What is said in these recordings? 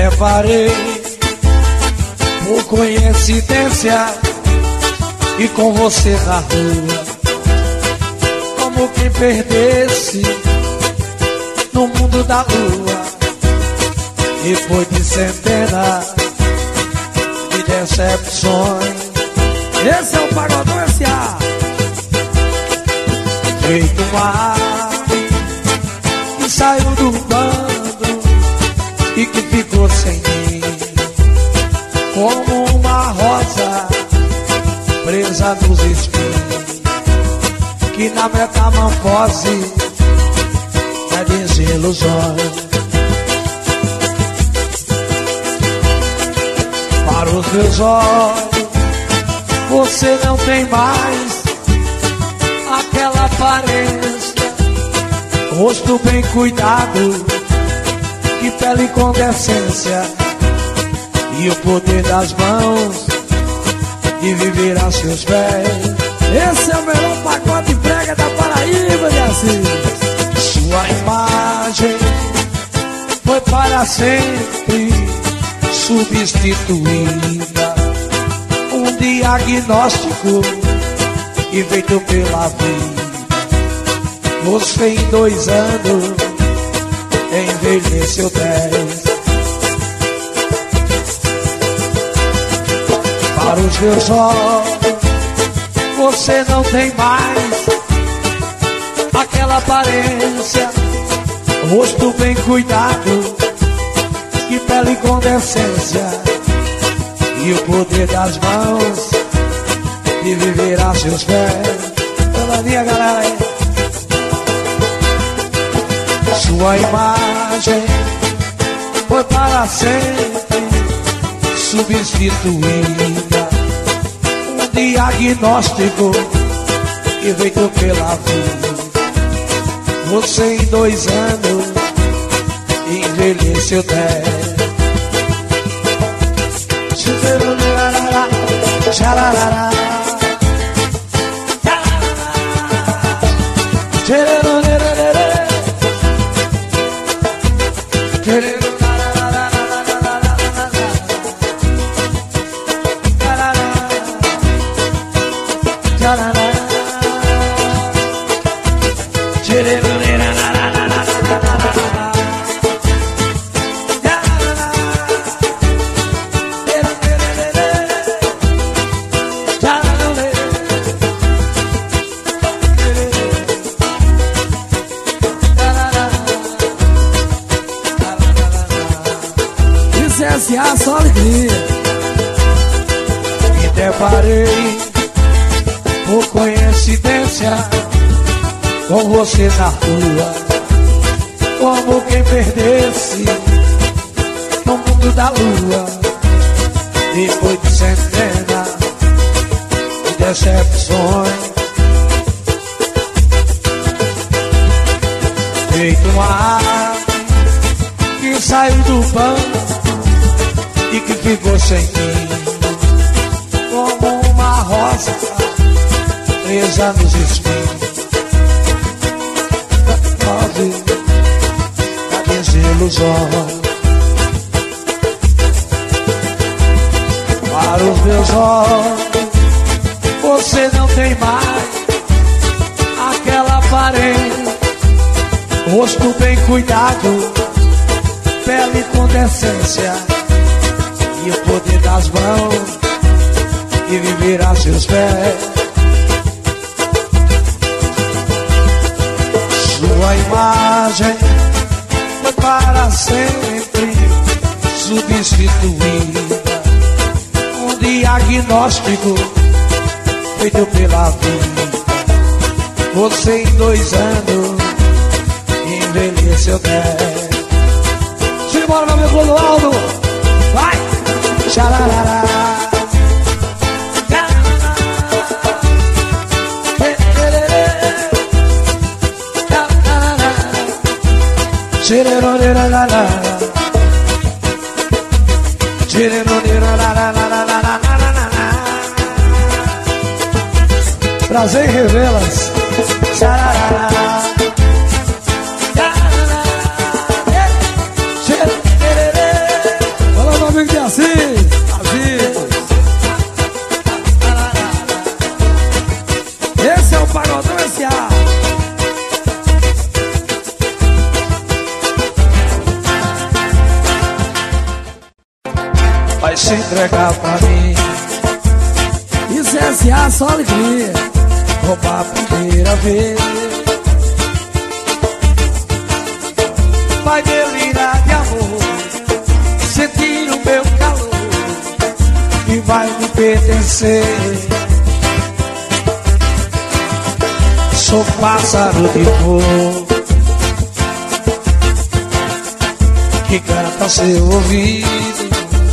deparei por coincidência e com você na rua, como quem perdesse no mundo da lua. Depois de centenas de decepções, esse é o Pagodão S.A. Feito uma ave que saiu do bando e que ficou sem mim, como uma rosa presa nos espinhos, que na metamorfose é desilusões. Para os meus olhos, você não tem mais aquela aparência, rosto bem cuidado, que pele com decência, e o poder das mãos de viver a seus pés. Esse é o melhor pacote brega da Paraíba, de Assis. Sua imagem foi para sempre substituída, um diagnóstico que feito pela vida. Você em 2 anos envelheceu 10. Para os meus olhos, você não tem mais aquela aparência, rosto bem cuidado, que pele com decência, e o poder das mãos de viver a seus pés. Pela minha galera aí. Sua imagem foi para sempre substituída, um diagnóstico que veio pela vida. Você em 2 anos envelheceu 10. Xararara, S.A. só alegria. Me deparei por coincidência com você na rua, como quem perdesse no mundo da lua. Depois de centenas de decepções, feito uma ave que saiu do banco e que ficou sem mim, como uma rosa presa nos espinhos, da desilusão. Para os meus olhos, você não tem mais aquela aparência, rosto bem cuidado, pele com decência, e o poder das mãos de viver a seus pés. Sua imagem foi para sempre substituída, um diagnóstico feito pela vida. Você em 2 anos envelheceu 10. Simbora, meu amigo Clodoaldo, vai! Xararara, prazer em revê-las. se entregar pra mim. Isso é S.A. só alegria. Como a primeira vez. Vai delirar de amor, sentir o meu calor e vai me pertencer. Sou pássaro de fogo que canta ao seu ouvido.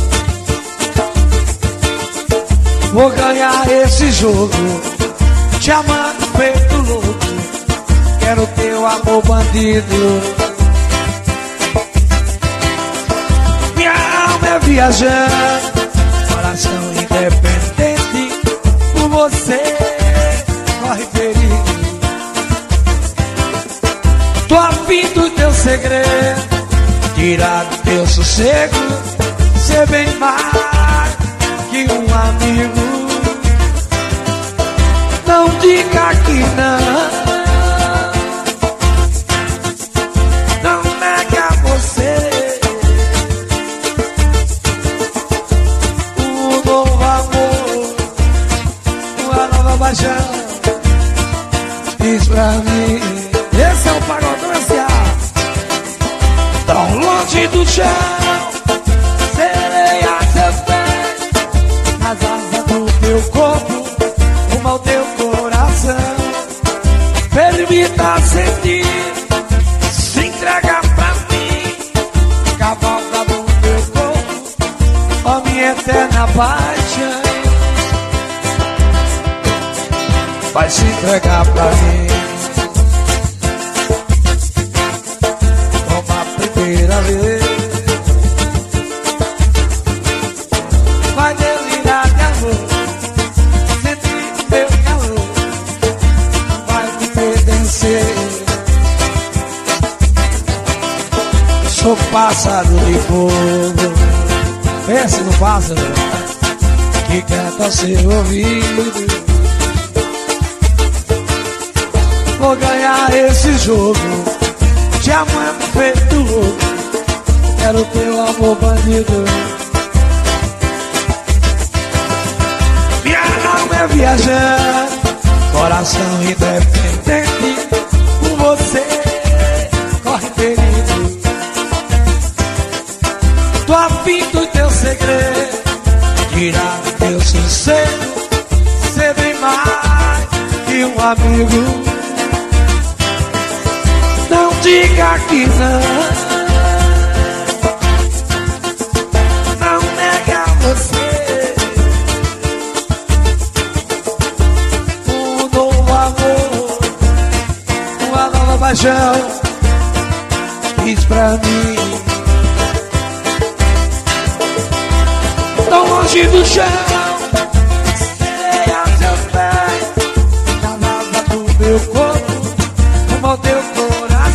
Vou ganhar esse jogo, te amando feito louco. Quero teu amor bandido. Minha alma é viajante, coração independente. Por você corre perigo. Tô afim do teu segredo, tirar do teu sossego, ser bem mais que um amigo. Não diga que não, não negue a você um novo amor, uma nova paixão. Diz pra mim. Esse é o Pagodão S.A. Tão longe do chão, serei a seus pés, nas asas do teu corpo, rumo ao teu coração. Permita sentir, se entregar pra mim, cavalga no teu corpo, ó minha eterna paixão. Vai se entregar pra mim. Primeira vez. Vai delirar de amor, sentir teu calor, vai me pertencer. Sou pássaro de fogo, pense no pássaro que canta ao seu ouvido. Vou ganhar esse jogo, te amando feito louco. Quero teu amor bandido. Minha alma é viajante, coração independente. Com você corre perigo. Tô afim do teu segredo, tirar do teu sossego, ser bem mais que um amigo. Não diga que não, não nega você um novo amor, uma nova paixão. Diz pra mim. Tão longe do chão, serei a seus pés, na asa do meu corpo, rumo ao teu coração.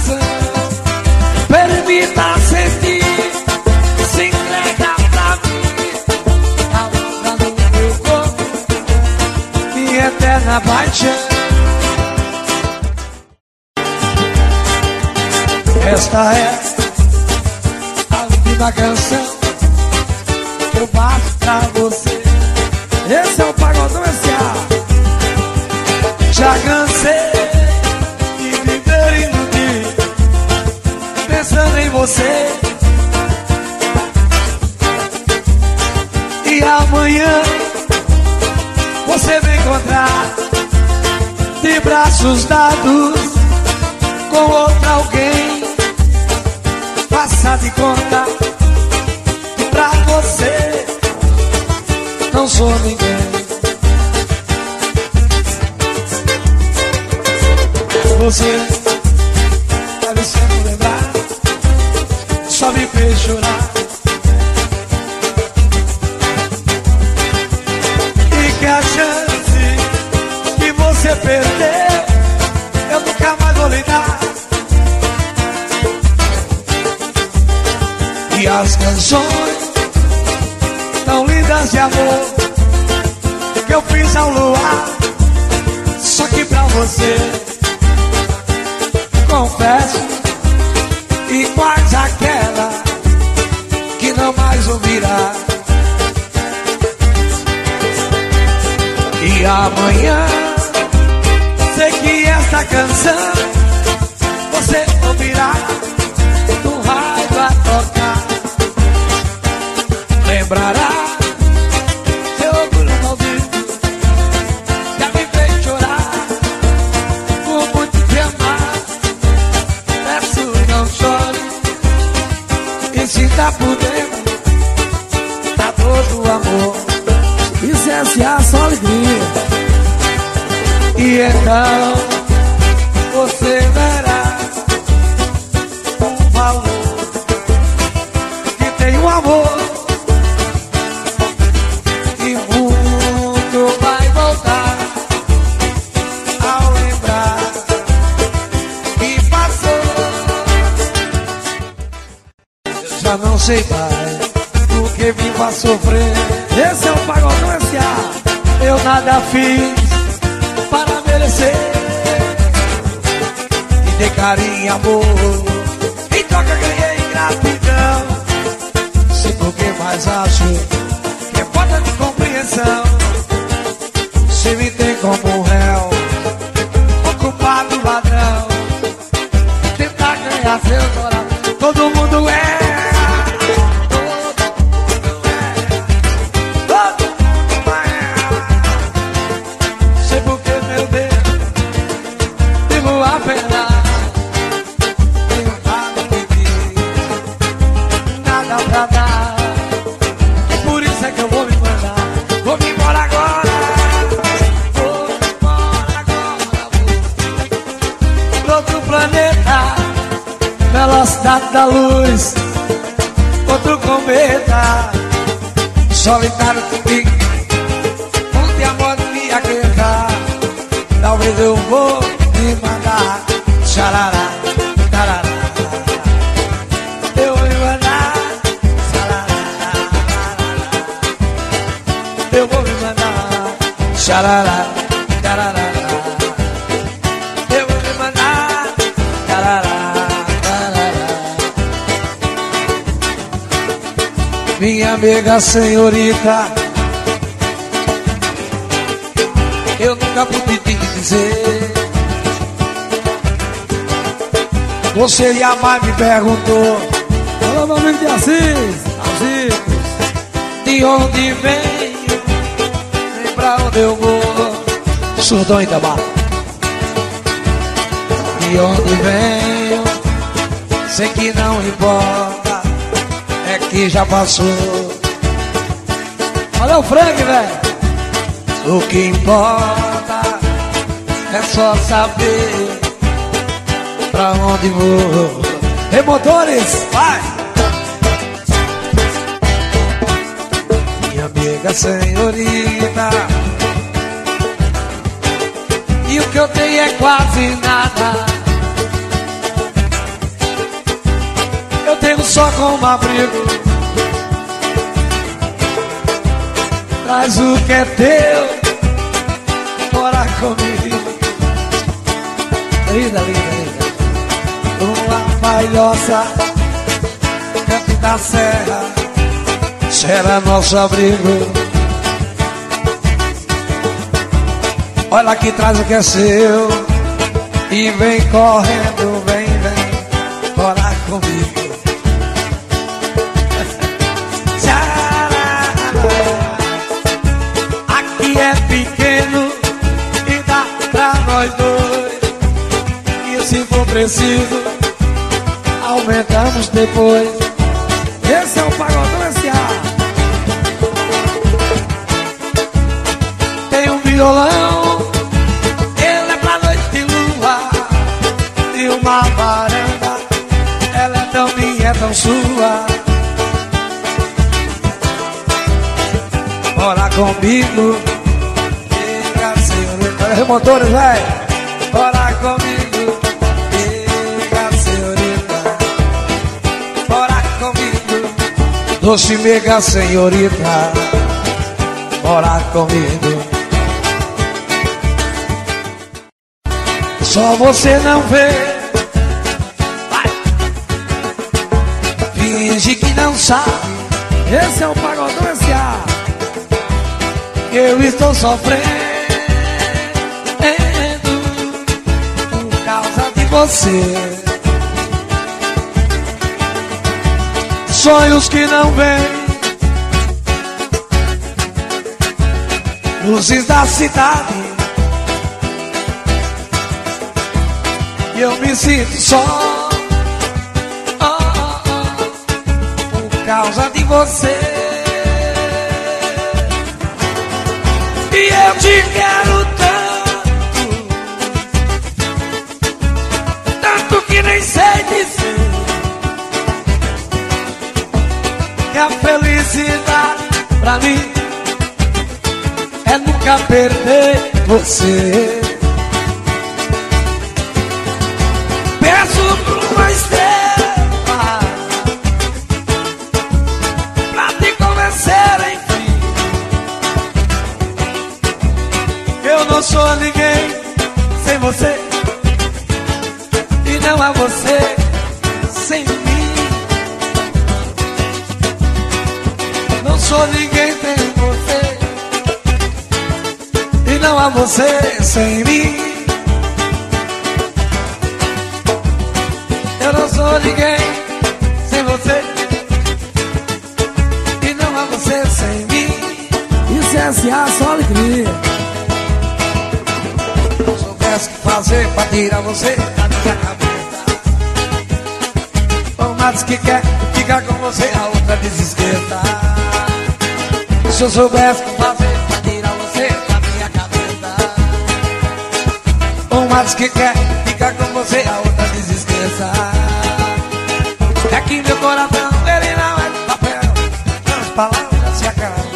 Permita sentir, se entrega pra mim, cavalga no meu corpo, minha eterna paixão. Esta é a última canção que eu bato pra você. Esse é o Pagodão S.A. Já cansei de viver iludido, pensando em você. E amanhã você me encontrar de braços dados com outro alguém. Faça de conta que pra você não sou ninguém. Você deve sempre lembrar, só me fez chorar. E que a chance que você perdeu eu nunca mais vou lhe dar. E as canções tão lindas de amor que eu fiz ao luar, só que pra você confesso, iguais àquela que não mais ouvirá. E amanhã sei que esta canção você ouvirá no rádio a tocar. Lembrará seu orgulho maldito, já me fez chorar por muito te amar. Peço, não chore e sinta por dentro da dor do amor. Isso é só alegria. E então você verá um valor que tem um amor, e muito vai voltar ao lembrar que passou. Eu já não sei mais o que me faz sofrer. Esse é o Pagodão S.A. Eu nada fiz para merecer e dei carinho e amor, em troca ganhei gratidão. Sei por que mais acho que é falta de compreensão. Se me tem como réu, ocupado ladrão, tentar ganhar seu coração. Todo mundo é. Velocidade da luz, outro cometa, solitário comigo, onde amor me aquecer. Talvez eu vou me mandar, xarará, tarará. Eu vou me mandar, xarará, eu vou me mandar, xarará, tarará. Eu vou me mandar, tarará. Minha amiga senhorita, eu nunca pude te dizer. Você jamais me perguntou. Novamente Assis, de onde venho, nem pra onde eu vou. Surdão Itabá. De onde venho, sei que não importa, é que já passou. Olha o Frank, velho. O que importa é só saber pra onde vou. Ei, motores, vai! Minha amiga senhorita, e o que eu tenho é quase nada. Eu tenho só como abrigo. Traz o que é teu, mora comigo. Linda, linda, linda. Uma palhoça, canto da serra, será nosso abrigo. Olha que traz o que é seu e vem correndo, vem, mora comigo. Aqui é pequeno e dá pra nós dois. E se for preciso, aumentamos depois. Esse é o Pagodão S.A. Tem um violão, ele é pra noite de lua. E uma varanda, ela é tão minha, é tão sua. Bora comigo, chega senhorita. Motores, velho. Bora comigo, chega senhorita. Bora comigo, doce mega senhorita. Bora comigo. Só você não vê, vai. Finge que não sabe. Esse é o Pagodão S.A. Eu estou sofrendo você. Sonhos que não vêm, luzes da cidade, e eu me sinto só, por causa de você. E eu te quero tanto, tanto que nem sei dizer que a felicidade pra mim é nunca perder você. Peço por uma estrela pra te convencer, enfim. Eu não sou ninguém sem você, e não há você sem mim. Não sou ninguém sem você, e não há você sem mim. Eu não sou ninguém sem você, e não há você sem mim. Isso é S.A. só alegria. Se eu soubesse o que fazer pra tirar você da minha cabeça, uma diz que quer ficar com você, a outra desesquenta. Se eu soubesse o que fazer pra tirar você da minha cabeça, uma diz que quer ficar com você, a outra desesqueça. É que meu coração, ele não é de papel, as palavras se acabam.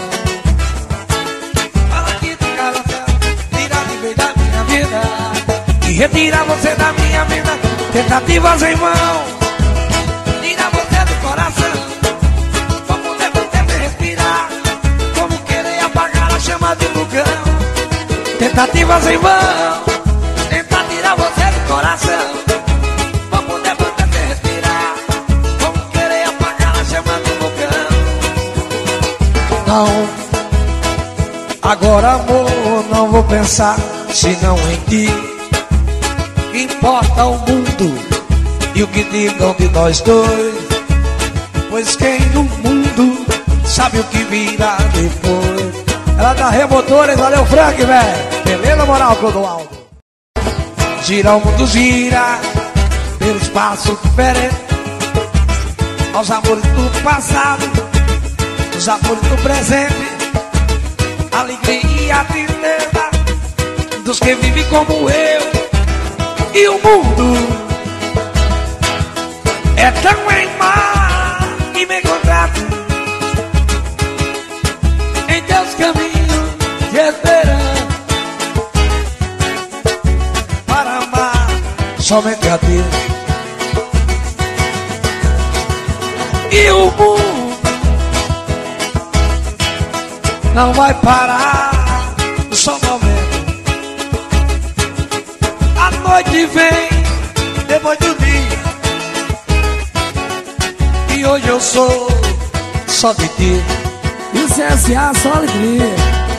Fala que tu casa tira de vez da minha vida e retira você da minha vida. Tentativas em vão, tira você do coração. Pra poder você respirar, como querer apagar a chama de vulcão. Tentativas em vão, tentar tirar você do coração. Pra poder você respirar, como querer apagar a chama de vulcão. Não, agora amor, não vou pensar senão em ti. Importa o mundo e o que digam de nós dois, pois quem no mundo sabe o que virá depois. Ela tá remotores, valeu Frank, velho. Beleza, moral, Clodoaldo. Gira o mundo, gira pelo espaço diferente, aos amores do passado, os amores do presente, alegria e a tristeza dos que vivem como eu. E o mundo é tão em mar e me contrato em teus caminhos te esperando para amar somente a Deus. E o mundo não vai parar só um momento. A noite vem depois do dia, e hoje eu sou só de ti. Isso é S.A. só alegria.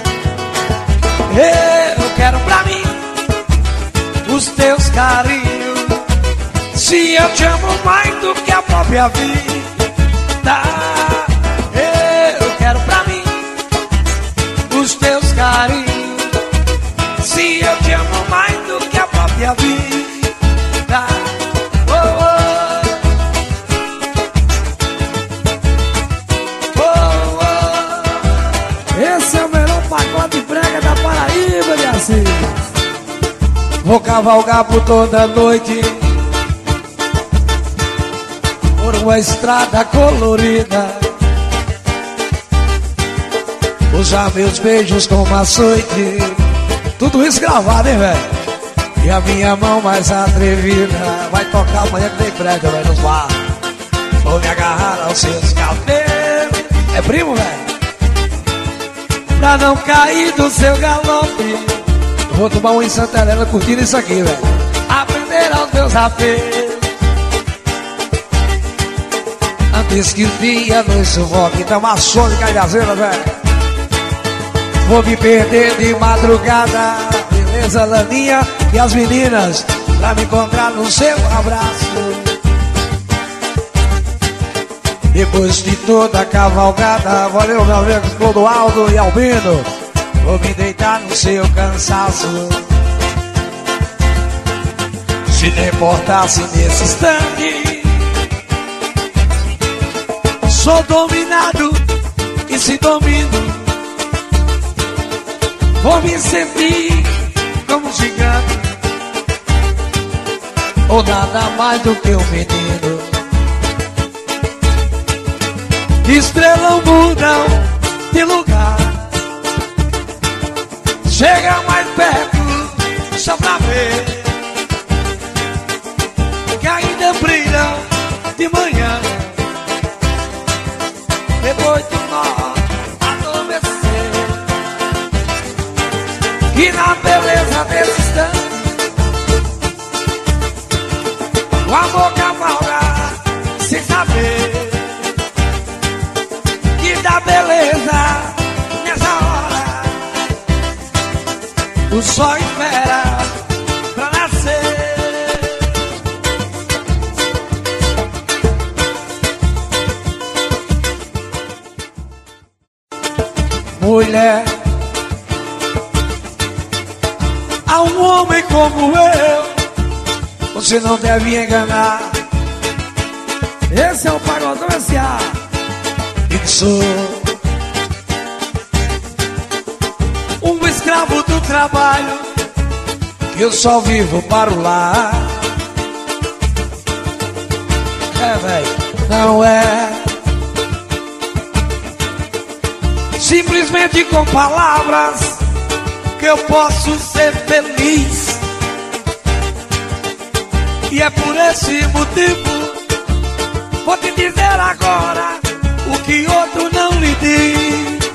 Eu quero pra mim os teus carinhos, se eu te amo mais do que a própria vida. Eu quero pra mim os teus carinhos, se eu te amo mais do que a própria vida. Oh, oh. Oh, oh. Esse é o melhor pacote brega da Paraíba, de Assis. Vou cavalgar por toda noite por uma estrada colorida, usar meus beijos como açoite. Tudo isso gravado, hein, velho? E a minha mão mais atrevida vai tocar amanhã que tem brega, velho, nos bar. Vou me agarrar aos seus cabelos. É primo, velho? Pra não cair do seu galope, vou tomar um em Santa Helena curtindo isso aqui, velho. Aprender aos meus apelos, antes que o dia nos sufoque. Então uma som de caiazeira, velho. Vou me perder de madrugada. Beleza, Laninha e as meninas pra me encontrar no seu abraço. Depois de toda a cavalgada, valeu meu amigo Clodoaldo e Albino, vou me deitar no seu cansaço. Se não importasse nesse instante, sou dominado e se domino, vou me sentir como um gigante, ou nada mais do que um menino. Estrelas mudam de lugar, chega mais perto só pra ver que ainda brilham de manhã, depois de nós adormecer. E na beleza desse instante, o amor cavalga sem saber que dá beleza nessa hora. O sol espera pra nascer. Mulher, a um homem como eu, você não deve enganar. Esse é o Pagodão S.A. Eu sou um escravo do trabalho, que eu só vivo para o lar. É, véi, não é simplesmente com palavras que eu posso ser feliz. E é por esse motivo vou te dizer agora o que outro não lhe diz.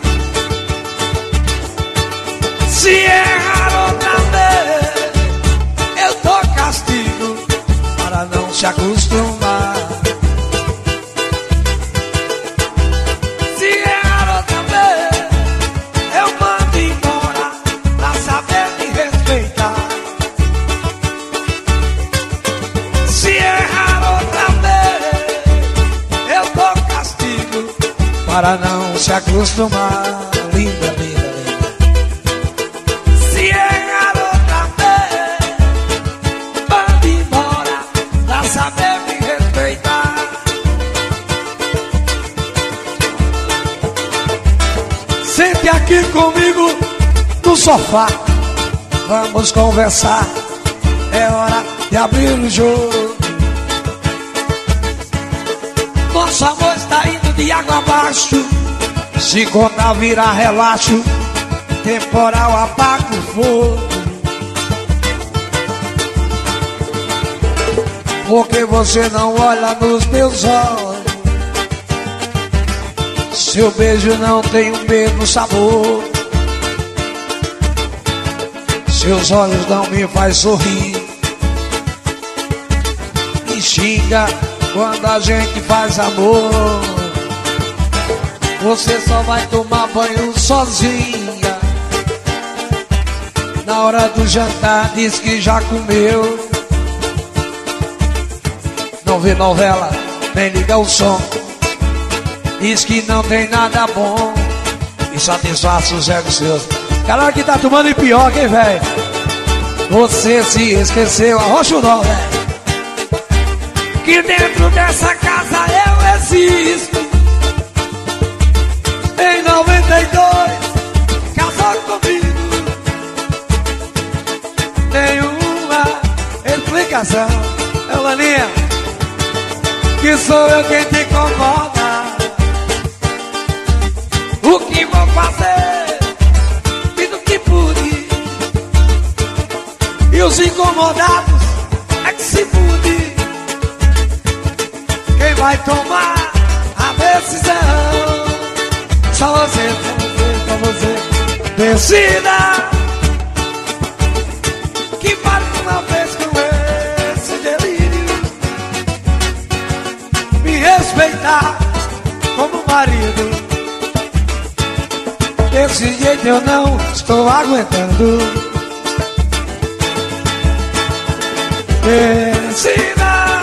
Se errar outra vez, eu dou castigo para não se acostumar. Se errar outra vez, eu mando embora pra saber me respeitar. Se errar outra vez, eu dou castigo para não se acostumar. Linda, linda, linda. Se errar outra vez, manda embora pra saber me respeitar. Sente aqui comigo no sofá, vamos conversar. É hora de abrir o jogo. Nosso amor está indo de água abaixo. Se contar virar relaxo, temporal apaga o fogo. Porque você não olha nos meus olhos, seu beijo não tem o mesmo sabor, seus olhos não me faz sorrir, me xinga quando a gente faz amor. Você só vai tomar banho sozinha, na hora do jantar diz que já comeu. Não vê novela, nem liga o som, diz que não tem nada bom e satisfaz os egos seus. Cara que tá tomando em pior, hein, velho? Você se esqueceu, arrocha o nó, velho, que dentro dessa casa eu existo. Em 92, casou comigo. Tem uma explicação, Elaninha, que sou eu quem te incomoda. O que vou fazer? Fiz o que pude, e os incomodados é que se mude. Quem vai tomar a decisão? Só você, só você. Decida que vale uma vez com esse delírio, me respeitar como marido. Desse jeito eu não estou aguentando. ensina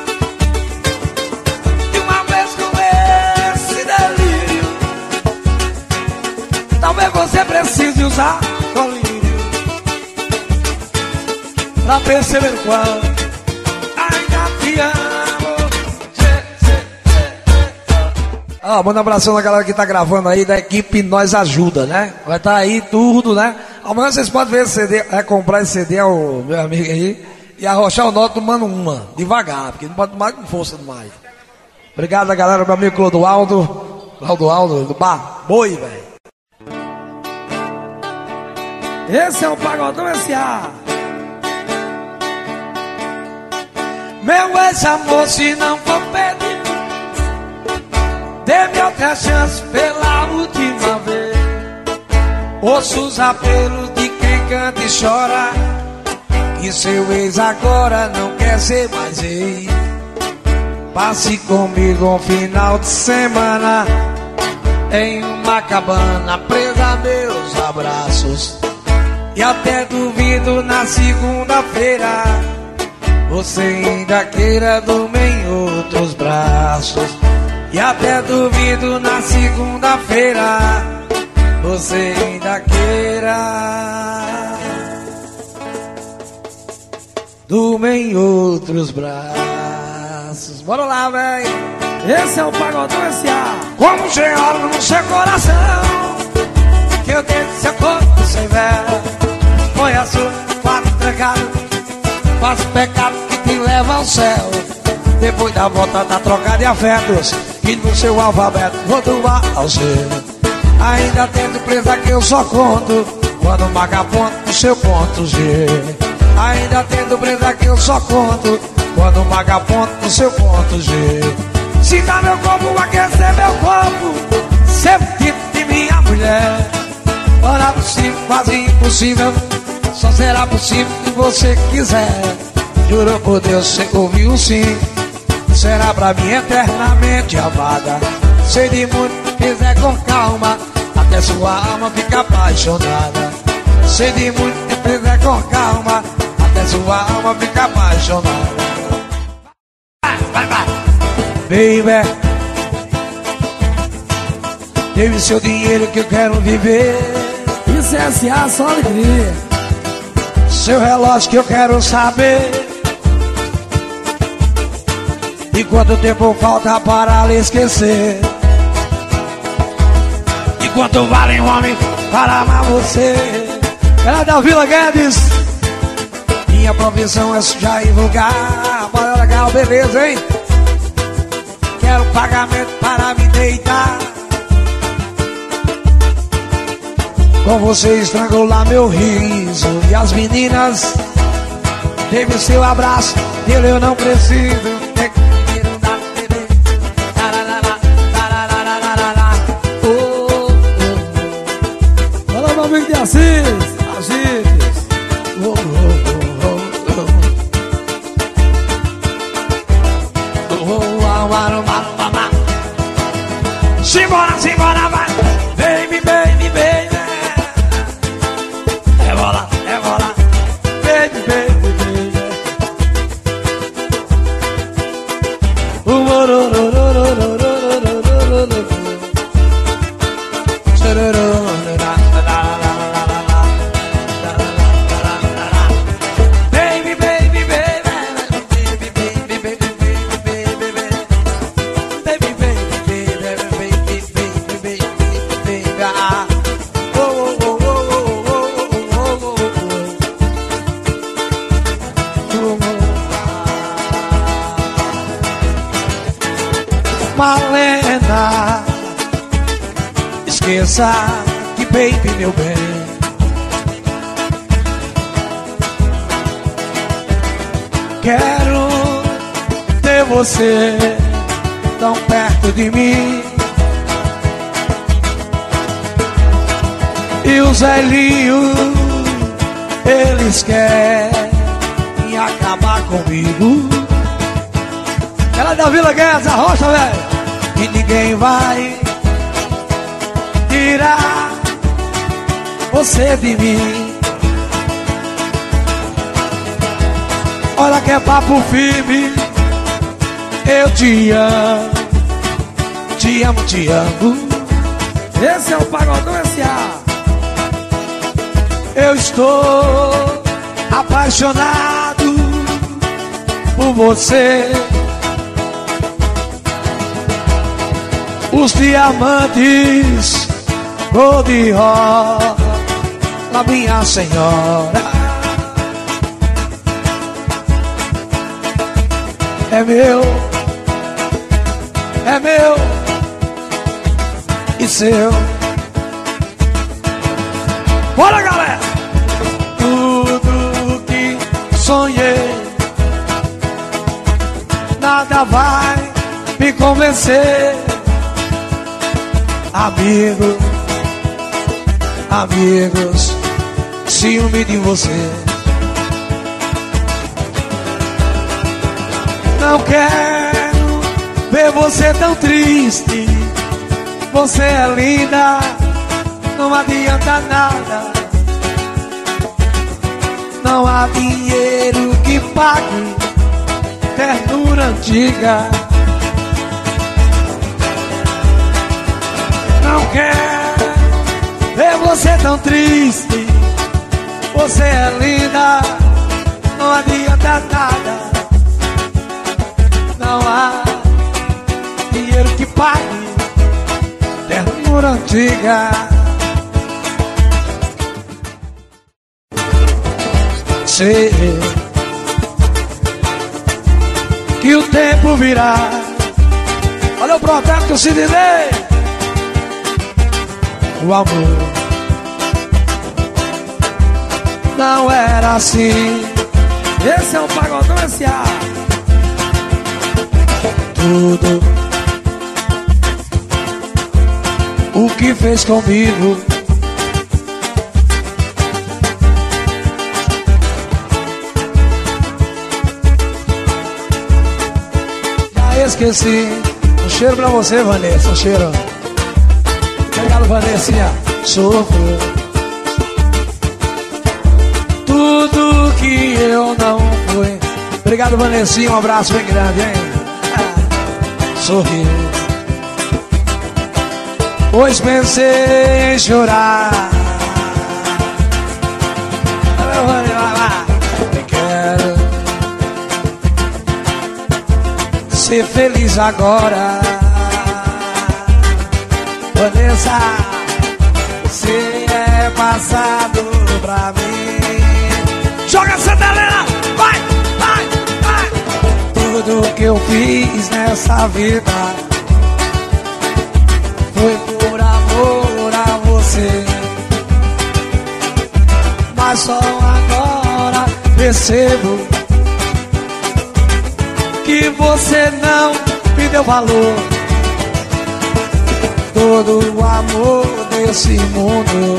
de uma vez com esse delírio. Talvez você precise usar colírio pra perceber quanto ainda te amo. Manda um abração na galera que tá gravando aí da equipe Nós Ajuda, né? Vai estar aí tudo, né? Amanhã vocês podem ver esse CD, comprar esse CD ao meu amigo aí e arrochar o nó tomando uma, devagar, porque não pode tomar com força demais. Obrigado a galera, meu amigo Clodoaldo do Bar Boi, velho. Esse é o Pagodão S.A. Meu ex-amor, se não for pedir, dê-me outra chance pela última vez. Ouço os apelos de quem canta e chora, que seu ex agora não quer ser mais ex. Passe comigo um final de semana em uma cabana, presa a meus abraços. E até duvido na segunda-feira você ainda queira dormir em outros braços. E até duvido na segunda-feira você ainda queira dormir em outros braços. Bora lá, velho. Esse é o Pagodão S.A. Como chega no seu coração que eu deixo seu corpo sem véu. Põe a sua quatro trancado, faz pecado que te leva ao céu. Depois da volta da troca de afetos e no seu alfabeto vou do A ao Z. Ainda tem surpresa que eu só conto quando marca ponto no seu ponto G. Ainda tem surpresa que eu só conto quando marca ponto no seu ponto G. Sinta meu corpo, aquecer meu corpo, ser tipo de minha mulher. Ora possível, quase impossível, só será possível se você quiser. Juro por Deus, você ouviu sim, será pra mim eternamente amada. Sei de muito, quiser com calma, até sua alma fica apaixonada. Sei de muito, quiser com calma, até sua alma fica apaixonada. Vai, baby, dê-me seu dinheiro que eu quero viver. Isso é S.A. só alegria. Seu relógio que eu quero saber e quanto tempo falta para lhe esquecer. E quanto vale um homem para amar você. Ela da Vila Guedes. Minha profissão é sujar e vulgar. Bora legal, beleza, hein? Quero pagamento para me deitar. Com você estrangular meu riso. E as meninas, teve seu abraço, dele eu não preciso. Fala, meu amigo de Assis. Simbora, simbora, vai. Baby, baby, baby. Rebola, rebola. Baby, baby, baby. Baby, baby, baby. Baby, baby, baby, baby, baby, baby. Malena, esqueça que baby, meu bem, quero ter você tão perto de mim. E os velhinhos, eles querem acabar comigo. Ela é da Vila Guedes, a rocha, velho. E ninguém vai tirar você de mim. Olha que é papo firme. Eu te amo, te amo, te amo. Esse é o Pagodão S.A. Eu estou apaixonado por você. Os diamantes cor-de-rosa, minha senhora, é meu e seu. Bora, galera! Tudo que sonhei, nada vai me convencer. Amigos, ciúme de você. Não quero ver você tão triste. Você é linda, não adianta nada. Não há dinheiro que pague ternura antiga. Não quero ver você tão triste. Você é linda, não adianta nada. Não há dinheiro que pague ternura antiga. Sei que o tempo virá. Olha o protesto, Sidney. O amor não era assim. Esse é o Pagodão S.A. Tudo o que fez comigo já esqueci. Um cheiro pra você, Vanessa. Um cheiro. Obrigado, Vanessinha. Sofreu tudo que eu não fui. Obrigado, Vanessinha. Um abraço bem grande, hein? Sorriu, pois pensei em chorar. Quero ser feliz agora. Vanessa, você é passado pra mim. Joga essa galera, vai, vai, vai. Tudo que eu fiz nessa vida foi por amor a você. Mas só agora percebo que você não me deu valor. Todo o amor desse mundo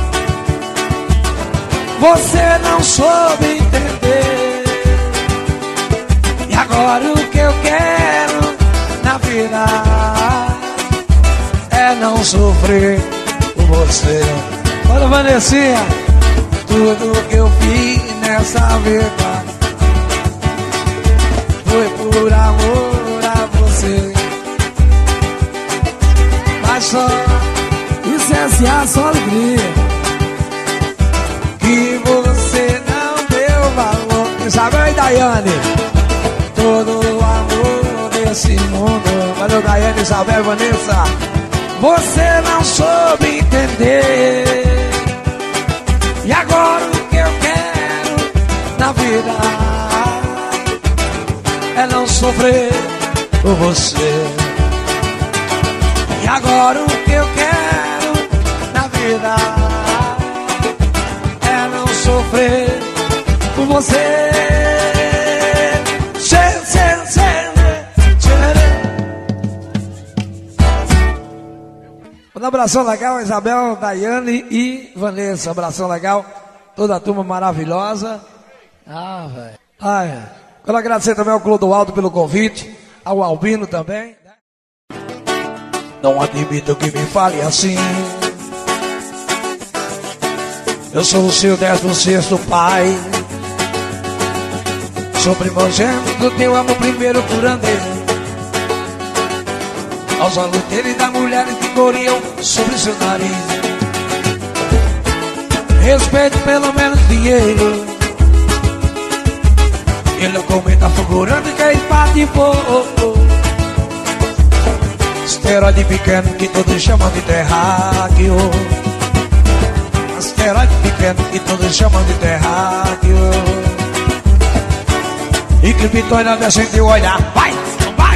você não soube entender. E agora o que eu quero na vida é não sofrer por você. Olha, Vanessinha, tudo que eu fiz nessa vida foi por amor a você. Mas só isso é S.A., só alegria. Que você não deu valor. Isabel e Daiane, todo o amor desse mundo. Valeu, Daiane, Isabel e Vanessa. Você não soube entender. E agora o que eu quero na vida é não sofrer por você. E agora o que eu quero na vida é não sofrer por você. Um abração legal, Isabel, Daiane e Vanessa. Abração legal, toda a turma maravilhosa. Velho. Quero agradecer também ao Clodoaldo pelo convite, ao Albino também. Não admito que me fale assim. Eu sou o seu 16º pai. Sou primogênito do teu amor, primeiro curandeiro. Aos olhos dele da mulher que coriam sobre seu nariz. Respeito, pelo menos dinheiro. Ele é o cometa fulgurante que é espada de fogo. Asteroide pequeno que todos chamam de terráqueo. Asteroide pequeno que todos chamam de terráqueo. E que Vitória descende o olhar. Vai, vai,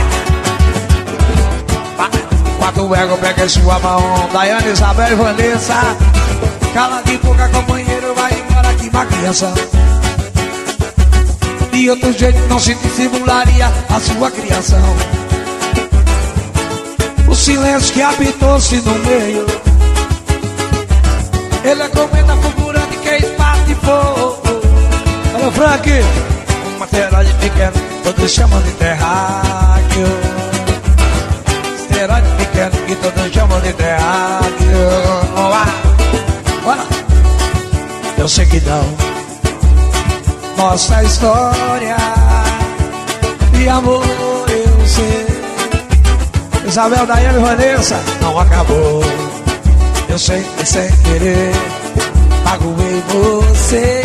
vai. Quatro ego pega em sua mão. Daiane, Isabel e Vanessa. Cala de boca, companheiro, vai embora que uma criança. De outro jeito não se dissimularia a sua criação. O silêncio que habitou-se no meio. Ele é cometa fulgurante que é espada de fogo. Alô, Frank. Um asteroide pequeno, todos chamam de terráqueo. Asteroide pequeno que todos chamam de terráqueo. Bora. Eu sei que não. Nossa história de amor eu sei. Isabel, Daiane e Vanessa, não acabou. Eu sei que sem querer magoei você.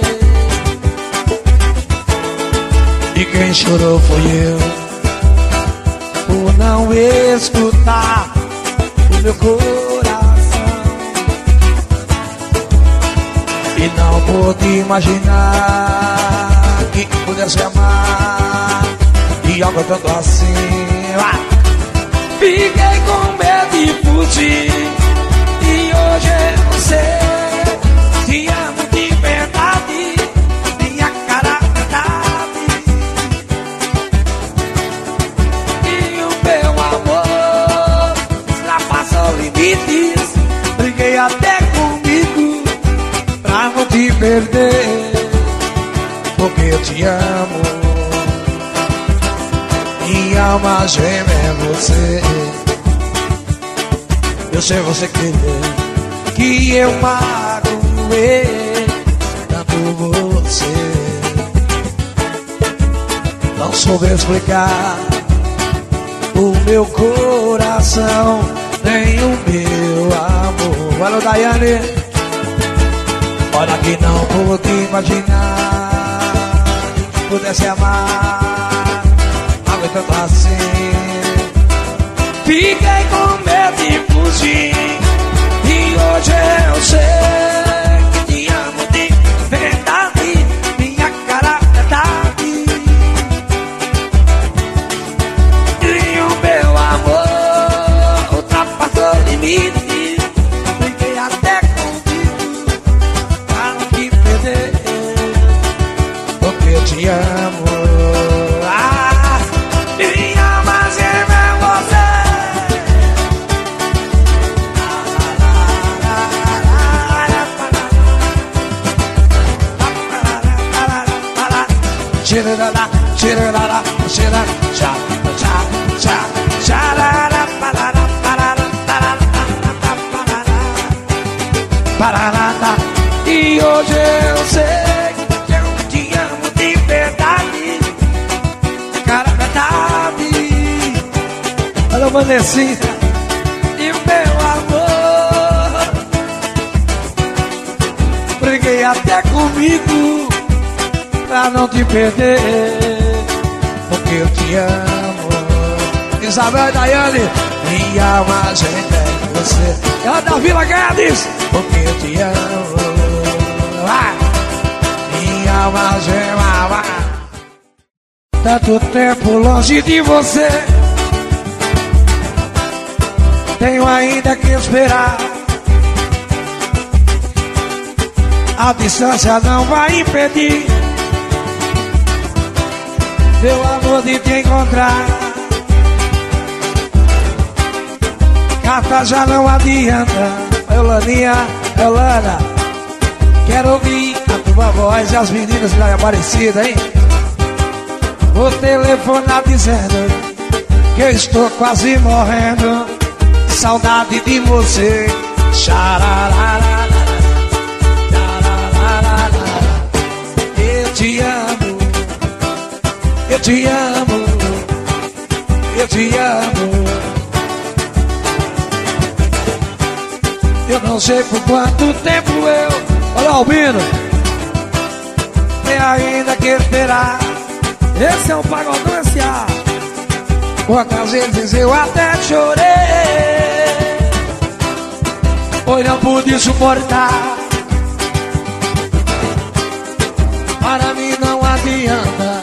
E quem chorou foi eu, por não escutar o meu coração. E não pude imaginar que pudesse amar e algo tanto assim. Fiquei com medo de fugir e hoje eu sei. Te amo de verdade, minha cara verdade. E o meu amor ultrapassou limites. Briguei até comigo pra não te perder, porque eu te amo. Minha alma gêmea é você. Eu sei você querer que eu magoei tanto você. Não soube explicar o meu coração, nem o meu amor. Olha o Daiane. Olha que não pude imaginar que pudesse amar tanto assim. Fiquei com medo de fugir e hoje eu sei que te amo de verdade, minha cara verdade. E o meu amor ultrapassou limites. Briguei até contigo pra não te perder, porque eu te amo. Chirarara, chirarara, chirarara, cha, cha, cha, charara, parara, parara, parara, parara. E hoje eu sei que eu te amo de verdade, cara, verdade. Olha o Vanessinha e o meu amor. Briguei até comigo pra não te perder, porque eu te amo. Isabel e Daiane, minha alma gêmea é você. Ela da Vila Guedes, porque eu te amo. Minha alma gêmea. Tanto tempo longe de você, tenho ainda que esperar. A distância não vai impedir meu amor de te encontrar. Carta já não adianta. Eulaninha, Eulana, quero ouvir a tua voz e as meninas da Aparecida, hein? Vou telefonar dizendo que eu estou quase morrendo, saudade de você. Xararara, eu te amo te amo, eu te amo. Eu não sei por quanto tempo eu... Olha o Albino, tem ainda que esperar. Esse é o Pagodão S.A. Quantas vezes eu até chorei, pois não pude suportar. Para mim não adianta,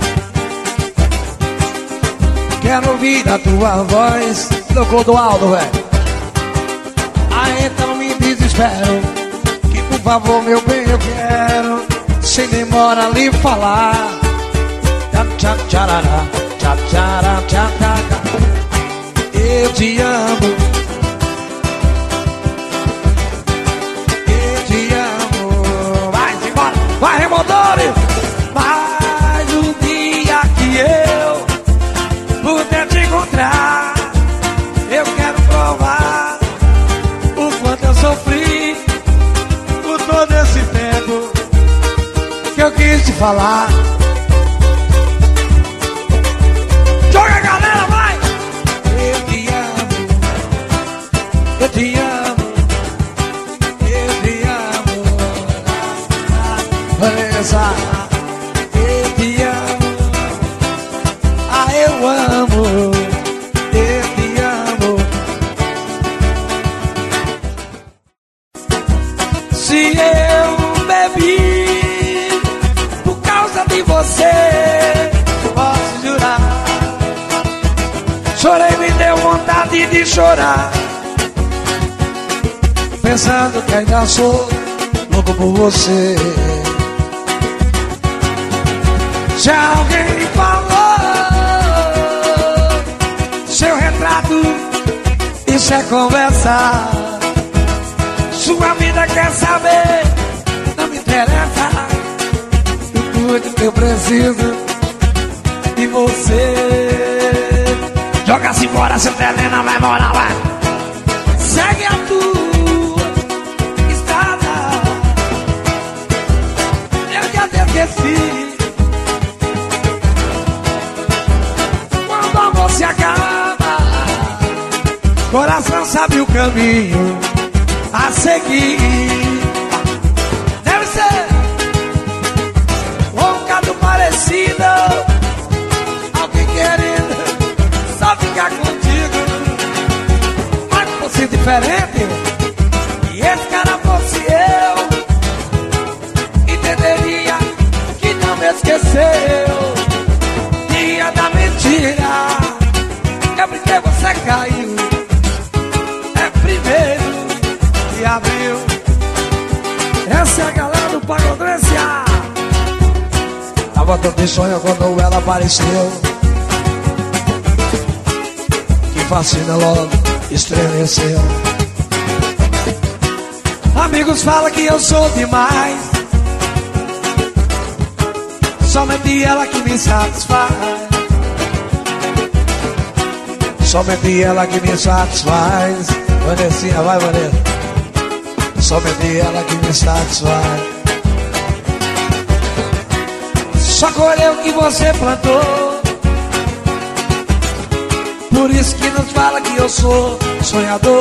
quero ouvir a tua voz. Do Clodoaldo, velho. Ah, então me desespero, que por favor, meu bem, eu quero sem demora lhe falar. Tcharará, tcharará, tcharará. Eu te amo, eu te amo. Vai embora, vai Remodore. Mas o dia que eu puder te encontrar, eu quero provar o quanto eu sofri por todo esse tempo que eu quis te falar. Joga a galera, vai! Eu te amo, eu te amo, eu te amo. Vanessa, eu te amo. Ah, eu amo, eu te amo. Se eu bebi por causa de você, posso jurar. Chorei, me deu vontade de chorar, pensando que ainda sou louco por você. Se alguém falou seu retrato, isso é conversar. Sua vida quer saber, não me interessa. Tudo que eu preciso de você. Joga-se embora, seu Helena, vai embora, vai. Segue a tua estrada, eu já te esqueci. Quando o amor se acaba, coração sabe o caminho a seguir. Deve ser um bocado parecido, alguém querendo só ficar contigo, mas fosse diferente e esse cara fosse eu, entenderia que não me esqueceu. Dia da mentira, é porque você caiu, é primeiro de abril. Essa é a galera do Pagodão S.A. Tava todo em sonho quando ela apareceu, fascina logo, estremeceu. Amigos falam que eu sou demais, somente ela que me satisfaz. Somente ela que me satisfaz. Vanessinha, vai Vanessa. Somente ela que me satisfaz. Só colheu o que você plantou, por isso que nos fala que eu sou sonhador.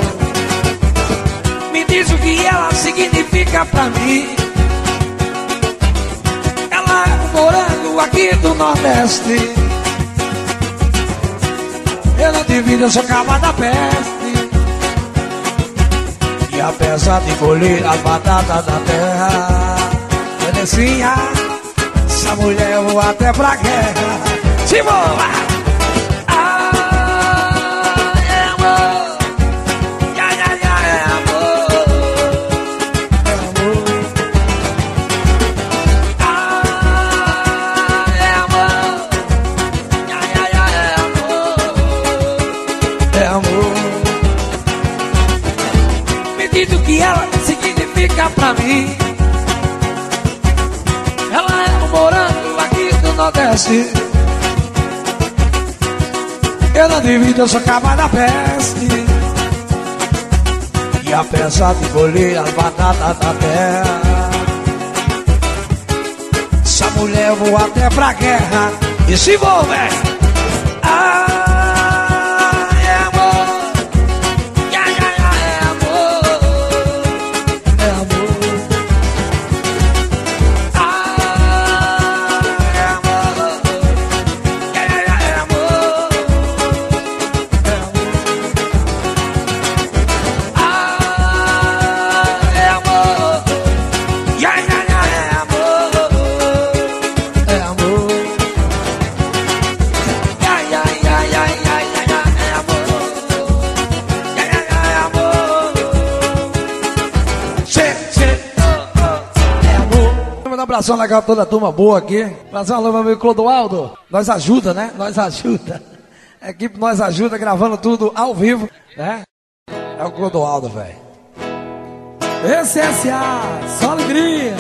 Me diz o que ela significa pra mim. Ela é um morango aqui do Nordeste. Eu não divido, eu sou cava da peste. E apesar de colher as batatas da terra, Vanessinha, essa mulher eu vou até pra guerra. Se voa! Pra mim, ela é um morango aqui do Nordeste. Eu não divido, eu sou cava da peste. E apesar de colher as batatas da terra, essa mulher eu vou até pra guerra. E se envolve, velho. Abração legal, toda a turma boa aqui. Abração, alô, meu amigo Clodoaldo. Nós ajuda, né? Nós ajuda. A equipe nós ajuda, gravando tudo ao vivo, né? É o Clodoaldo, velho. SSA, só alegria.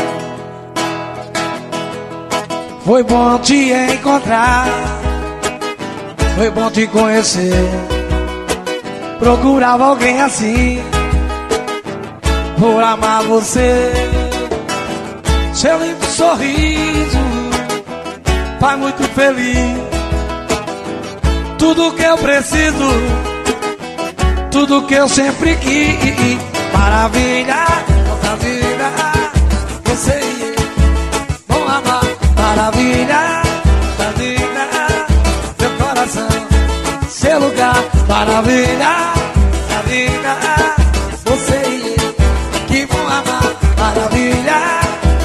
Foi bom te encontrar, foi bom te conhecer. Procurava alguém assim, por amar você. Seu lindo sorriso faz muito feliz. Tudo que eu preciso, tudo que eu sempre quis. Maravilha, maravilha, você e eu, bom amar. Maravilha, maravilha, meu coração, seu lugar. Maravilha, maravilha, você e eu, que bom amar. Maravilha,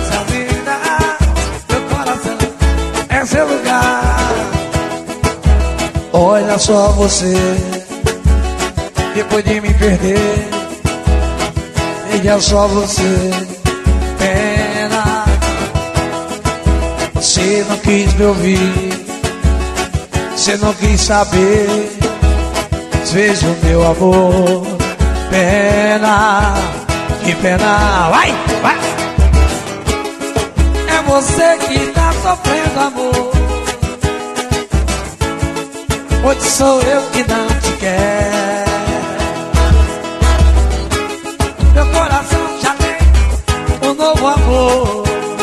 seu lugar. Olha só você, depois de me perder, veja só você, pena. Você não quis me ouvir, você não quis saber. Veja o meu amor, pena, que pena. Vai, vai. É você que tá sofrendo, amor. Hoje sou eu que não te quero. Meu coração já tem um novo amor.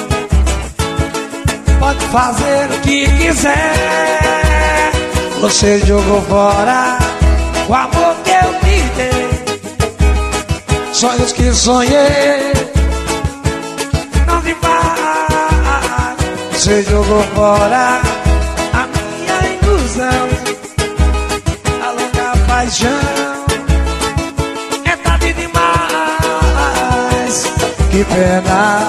Pode fazer o que quiser. Você jogou fora o amor que eu te dei. Sonhos que sonhei não se faz. Você jogou fora a minha ilusão, a longa paixão é tarde demais. Que pena,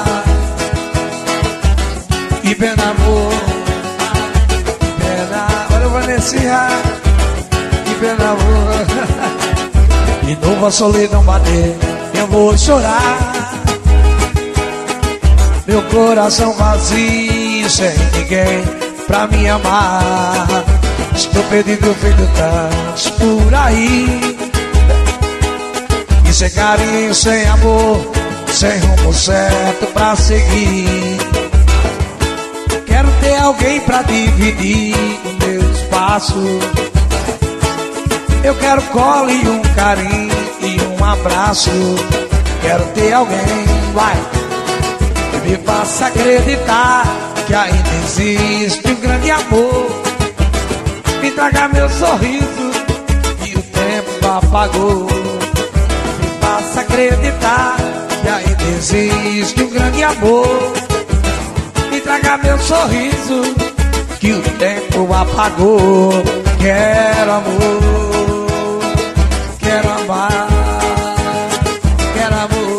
amor, que pena. Olha o Vanessinha, que pena, amor. De novo a solidão bater, eu vou chorar. Meu coração vazio, sem ninguém pra me amar. Estou perdido, feito tantos por aí. E sem carinho, sem amor, sem rumo certo pra seguir. Quero ter alguém pra dividir o meu espaço. Eu quero colo e um carinho e um abraço. Quero ter alguém, vai, que me faça acreditar que ainda existe um grande amor. Me traga meu sorriso que o tempo apagou. Me faça acreditar que ainda existe um grande amor. Me traga meu sorriso que o tempo apagou. Quero amor, quero amar, quero amor.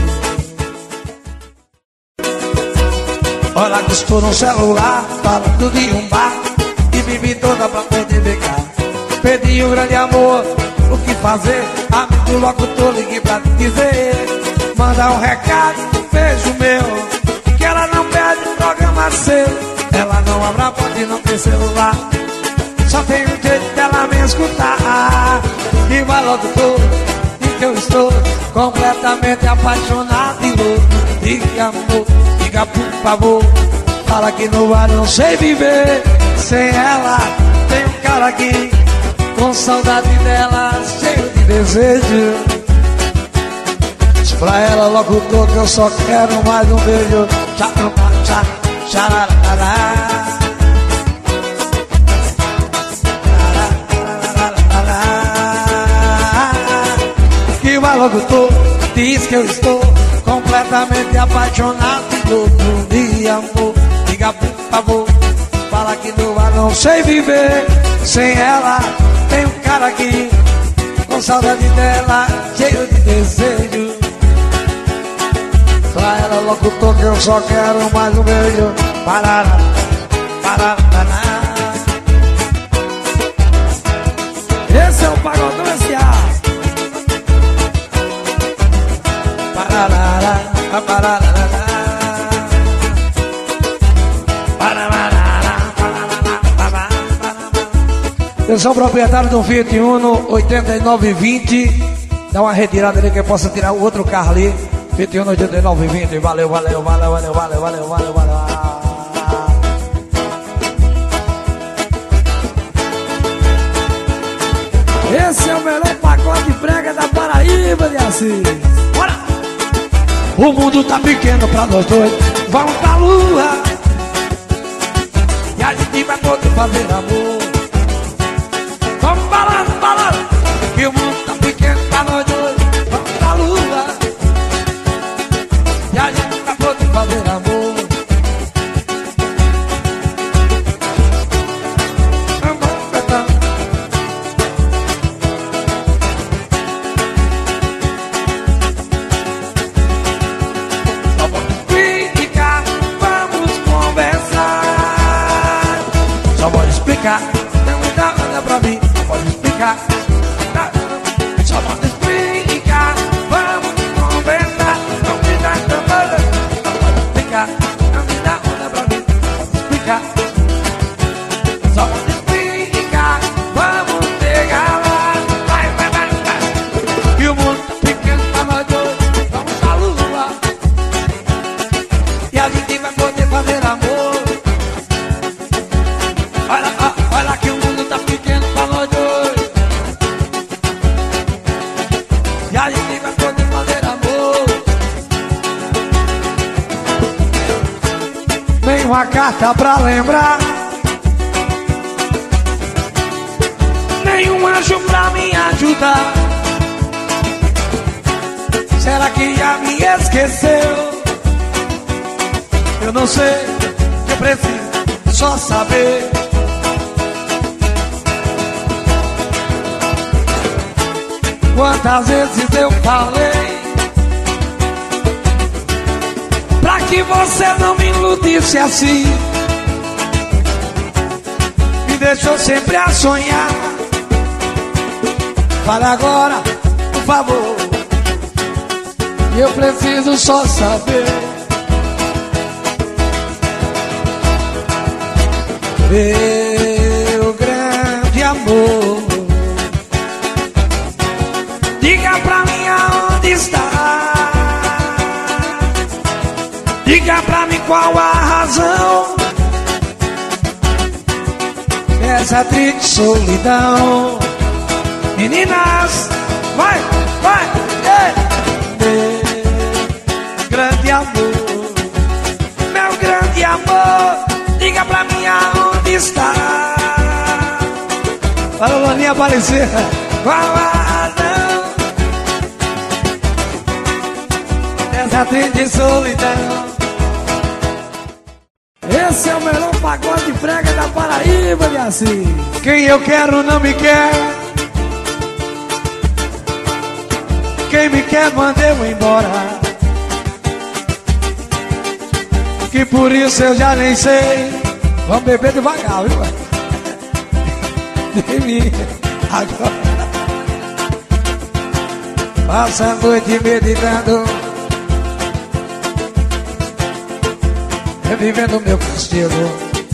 Olha que estou no celular falando de um bar e vivi toda pra poder pegar. Perdi um grande amor, o que fazer? Amigo locutor, liguei pra te dizer. Manda um recado, beijo meu, que ela não perde um programa seu. Ela não abre a porta e não tem celular, só tem um jeito dela me escutar. E vai locutor, e que eu estou completamente apaixonado e louco. Diga amor, diga por favor, fala que no ar não sei viver sem ela. Tem um cara aqui com saudade dela, cheio de desejo. Diz pra ela locutor que eu só quero mais um beijo. Tchau, tchau, tchau, tchau. locutor diz que eu estou completamente apaixonado por de amor. Diga por favor, fala que no ar não sei viver sem ela. Tem um cara aqui com saudade dela, cheio de desejo. Pra ela locutor que eu só quero mais um beijo. Parará, parará. Esse é o Pagodão S.A. Parará, parará. Eu sou proprietário de um Fiat Uno 8920. Dá uma retirada ali que eu possa tirar o outro carro ali. Fiat Uno 8920. Valeu. Esse é o melhor pacote de brega da Paraíba de Assis. Bora! O mundo tá pequeno pra nós dois. Vamos pra lua e a gente vai poder fazer amor. Vamos balando, que o mundo tá pequeno pra nós dois. Vamos pra lua e a gente vai poder fazer amor. Não me dá nada pra mim, pode explicar. Só pode explicar, vamos conversar. Não me dá nada, só pode explicar. Não me dá nada pra mim, pode explicar. Só pode explicar, vamos pegar lá. Vai. E o mundo tá pequeno pra nós dois. Vamos pra lua e a gente vai poder fazer amor. Olha que o mundo tá pequeno pra nós dois e a gente vai poder fazer amor. Nenhuma carta pra lembrar, nenhum anjo pra me ajudar. Será que já me esqueceu? Eu não sei, eu preciso só saber. Quantas vezes eu falei pra que você não me iludisse assim, me deixou sempre a sonhar. Fale agora, por favor, eu preciso só saber. Meu grande amor, diga pra mim aonde está. Diga pra mim qual a razão dessa triste solidão. Meninas, vai, meu grande amor, meu grande amor, diga pra mim aonde está. Para a Laninha aparecer. Qual a razão dessa triste solidão? Esse é o melhor pagode de brega da Paraíba de Assis. Quem eu quero não me quer, quem me quer manda eu embora. Que por isso eu já nem sei. Vamos beber devagar, viu? De mim agora. Passa a noite meditando, revivendo meu castigo,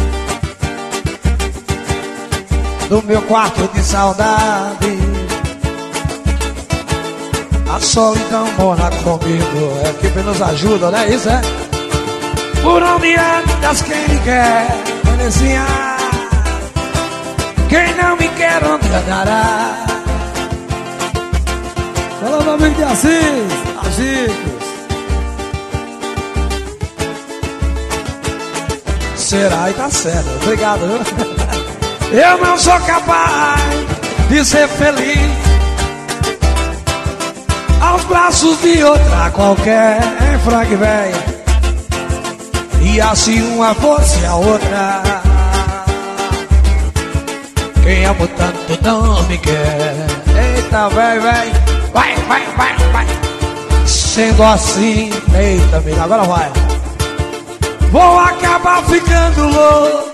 do meu quarto de saudade. A solidão mora comigo. É que nos ajuda, não é isso, é? Por onde andas quem me quer, Venezinha? Quem não me quer, onde andará? Fala meu amigo de Assis, Agicos. Será? E tá certo, obrigado, viu? Eu não sou capaz de ser feliz aos Laços de outra qualquer, é Frank, véi. E assim uma fosse a outra. Quem amo tanto não me quer. Eita, véi, véi. Vai, vai, vai, vai. Sendo assim, eita, amiga, agora vai. Vou acabar ficando louco,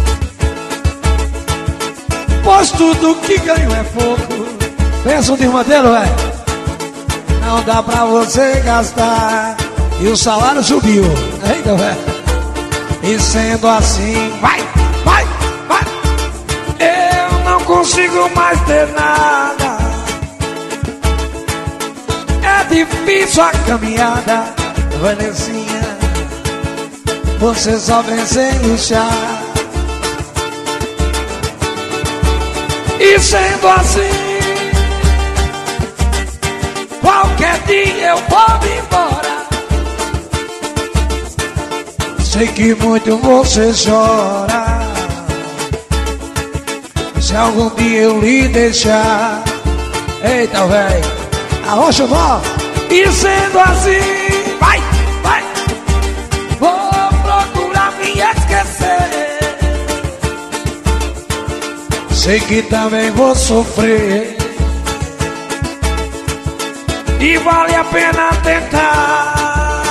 pois tudo que ganho é pouco. Pensa de madeiro, velho. Não dá pra você gastar e o salário subiu. Eita, velho. E sendo assim, vai, vai, vai. Eu não consigo mais ter nada. É difícil a caminhada, Vanessinha. Você só vem sem luxar. E sendo assim, qualquer dia eu vou me embora. Sei que muito você chora. Se algum dia eu lhe deixar. Eita, véi, arrocha o nó. E sendo assim, vai, vai. Vou procurar me esquecer. Sei que também vou sofrer. E vale a pena tentar.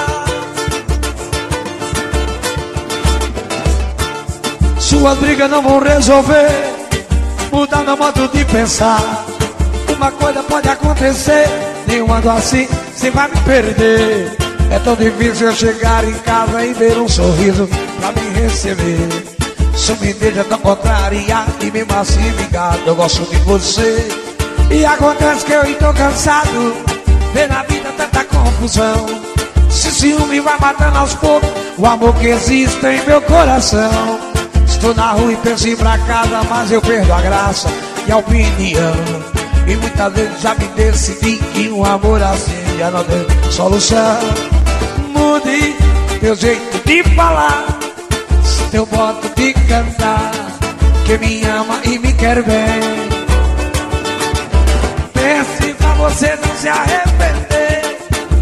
Suas brigas não vão resolver, mudar meu modo de pensar. Uma coisa pode acontecer, nenhuma assim, você vai me perder. É tão difícil eu chegar em casa e ver um sorriso pra me receber. Sua mente é tão contrária e mesmo assim ligado, eu gosto de você. E acontece que eu estou cansado, ver na vida tanta confusão. Se ciúme vai matando aos poucos o amor que existe em meu coração. Estou na rua e penso em ir pra casa, mas eu perdo a graça e a opinião. E muitas vezes já me decidi que um amor assim já não tem solução. Mude teu jeito de falar, teu modo de cantar, que me ama e me quer bem. Pense pra você não se arrepender.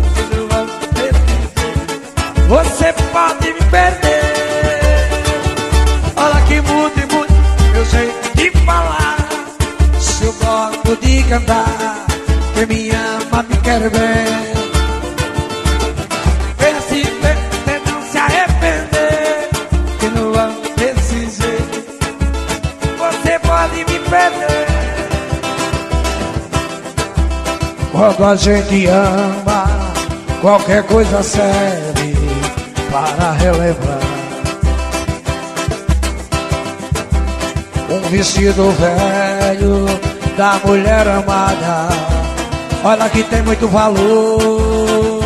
Você pode me perder. Olha que mude, mude meu jeito de falar, seu modo de cantar, que me ama, me quer bem. Pense, você não se arrepender, que não amo desse jeito. Você pode me perder. Quando a gente ama, qualquer coisa serve para relembrar. Um vestido velho da mulher amada, olha que tem muito valor.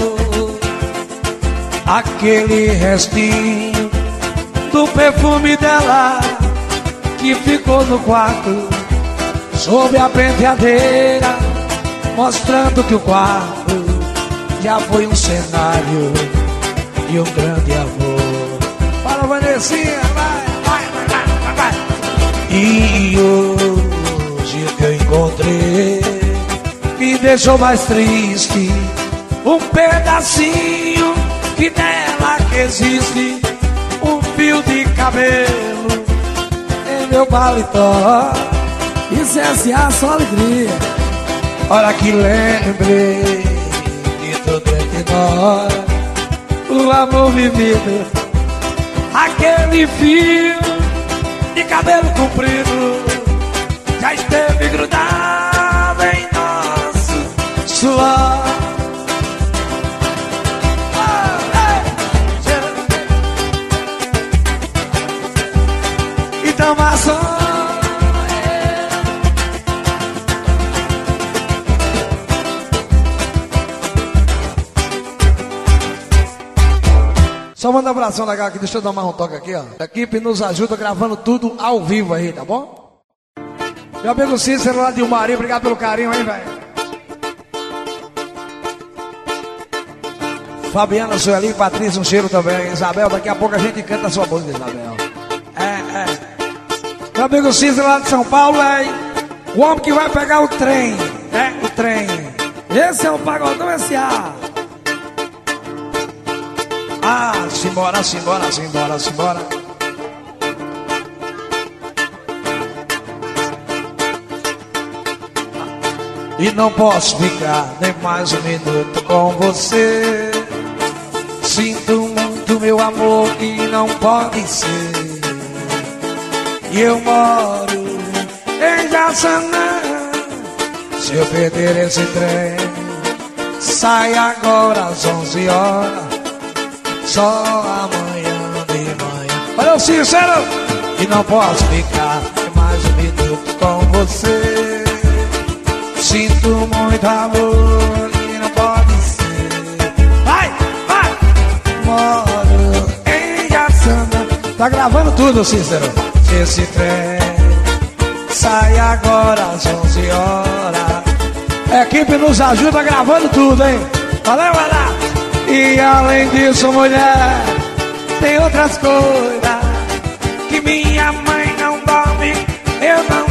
Aquele restinho do perfume dela que ficou no quarto, sob a penteadeira, mostrando que o quarto já foi um cenário de um grande amor. Fala, Vanessinha, vai, vai, vai, vai, vai. E hoje que eu encontrei, me deixou mais triste, um pedacinho que nela que existe, um fio de cabelo em meu paletó. Isso é S.A. só alegria. Olha que lembrei de tudo entre nós, o amor vivido, aquele fio de cabelo comprido já esteve grudado em nosso suor. Então passou. Só manda um abração legal aqui, deixa eu dar mais um toque aqui, ó. A equipe nos ajuda gravando tudo ao vivo aí, tá bom? Meu amigo Cícero lá de Umari, obrigado pelo carinho aí, velho. Fabiana, Sueli, Patrícia, um cheiro também. Isabel, daqui a pouco a gente canta a sua música, Isabel. Meu amigo Cícero lá de São Paulo, é o homem que vai pegar o trem, né? O trem. Esse é o Pagodão S.A. Ah, simbora, simbora, simbora, simbora. E não posso ficar nem mais um minuto com você. Sinto muito, meu amor, e não pode ser. E eu moro em Jaçanã. Se eu perder esse trem, sai agora às 11 horas. Só amanhã de manhã. Olha o Cícero! E não posso ficar mais um minuto com você. Sinto muito amor e não pode ser. Vai, vai! Moro em Jaçanã. Tá gravando tudo, Cícero. Se esse trem sai agora às 11 horas. A equipe nos ajuda gravando tudo, hein? Valeu, valeu! E além disso, mulher, tem outras coisas que minha mãe não dorme, eu não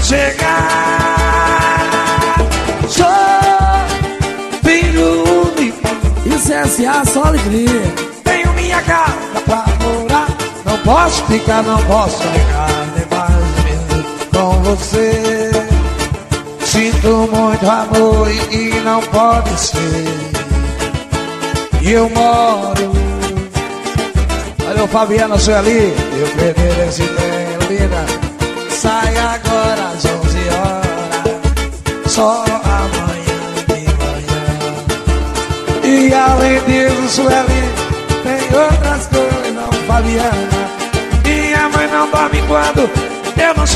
chegar. Sou filho único. Isso é S.A. só alegria. Tenho minha casa pra morar. Não posso ficar, não posso ficar nem mais um minuto com você. Sinto muito amor e não pode ser. E eu moro. Olha o Fabiano, sou ali. Eu perder esse trem, linda. Sai agora às 11 horas. Só amanhã de manhã. E além disso, sou ali. Tem outras coisas, não, Fabiana. Minha mãe não dorme quando eu não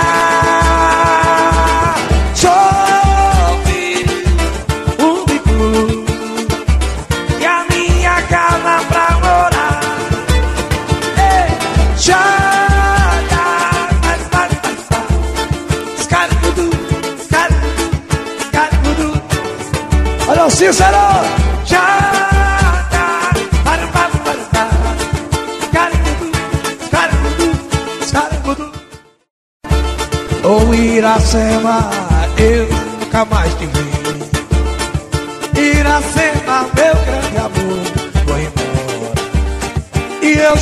chegar. Sou filho único. Casa pra morar. Ei, chora, escaramudu, escaramudu, escaramudu. Olha o Cícero. Chora, escaramudu, escaramudu, escaramudu. Ô Iracema, eu nunca mais te vi. Iracema, meu grande amor, foi embora. E eu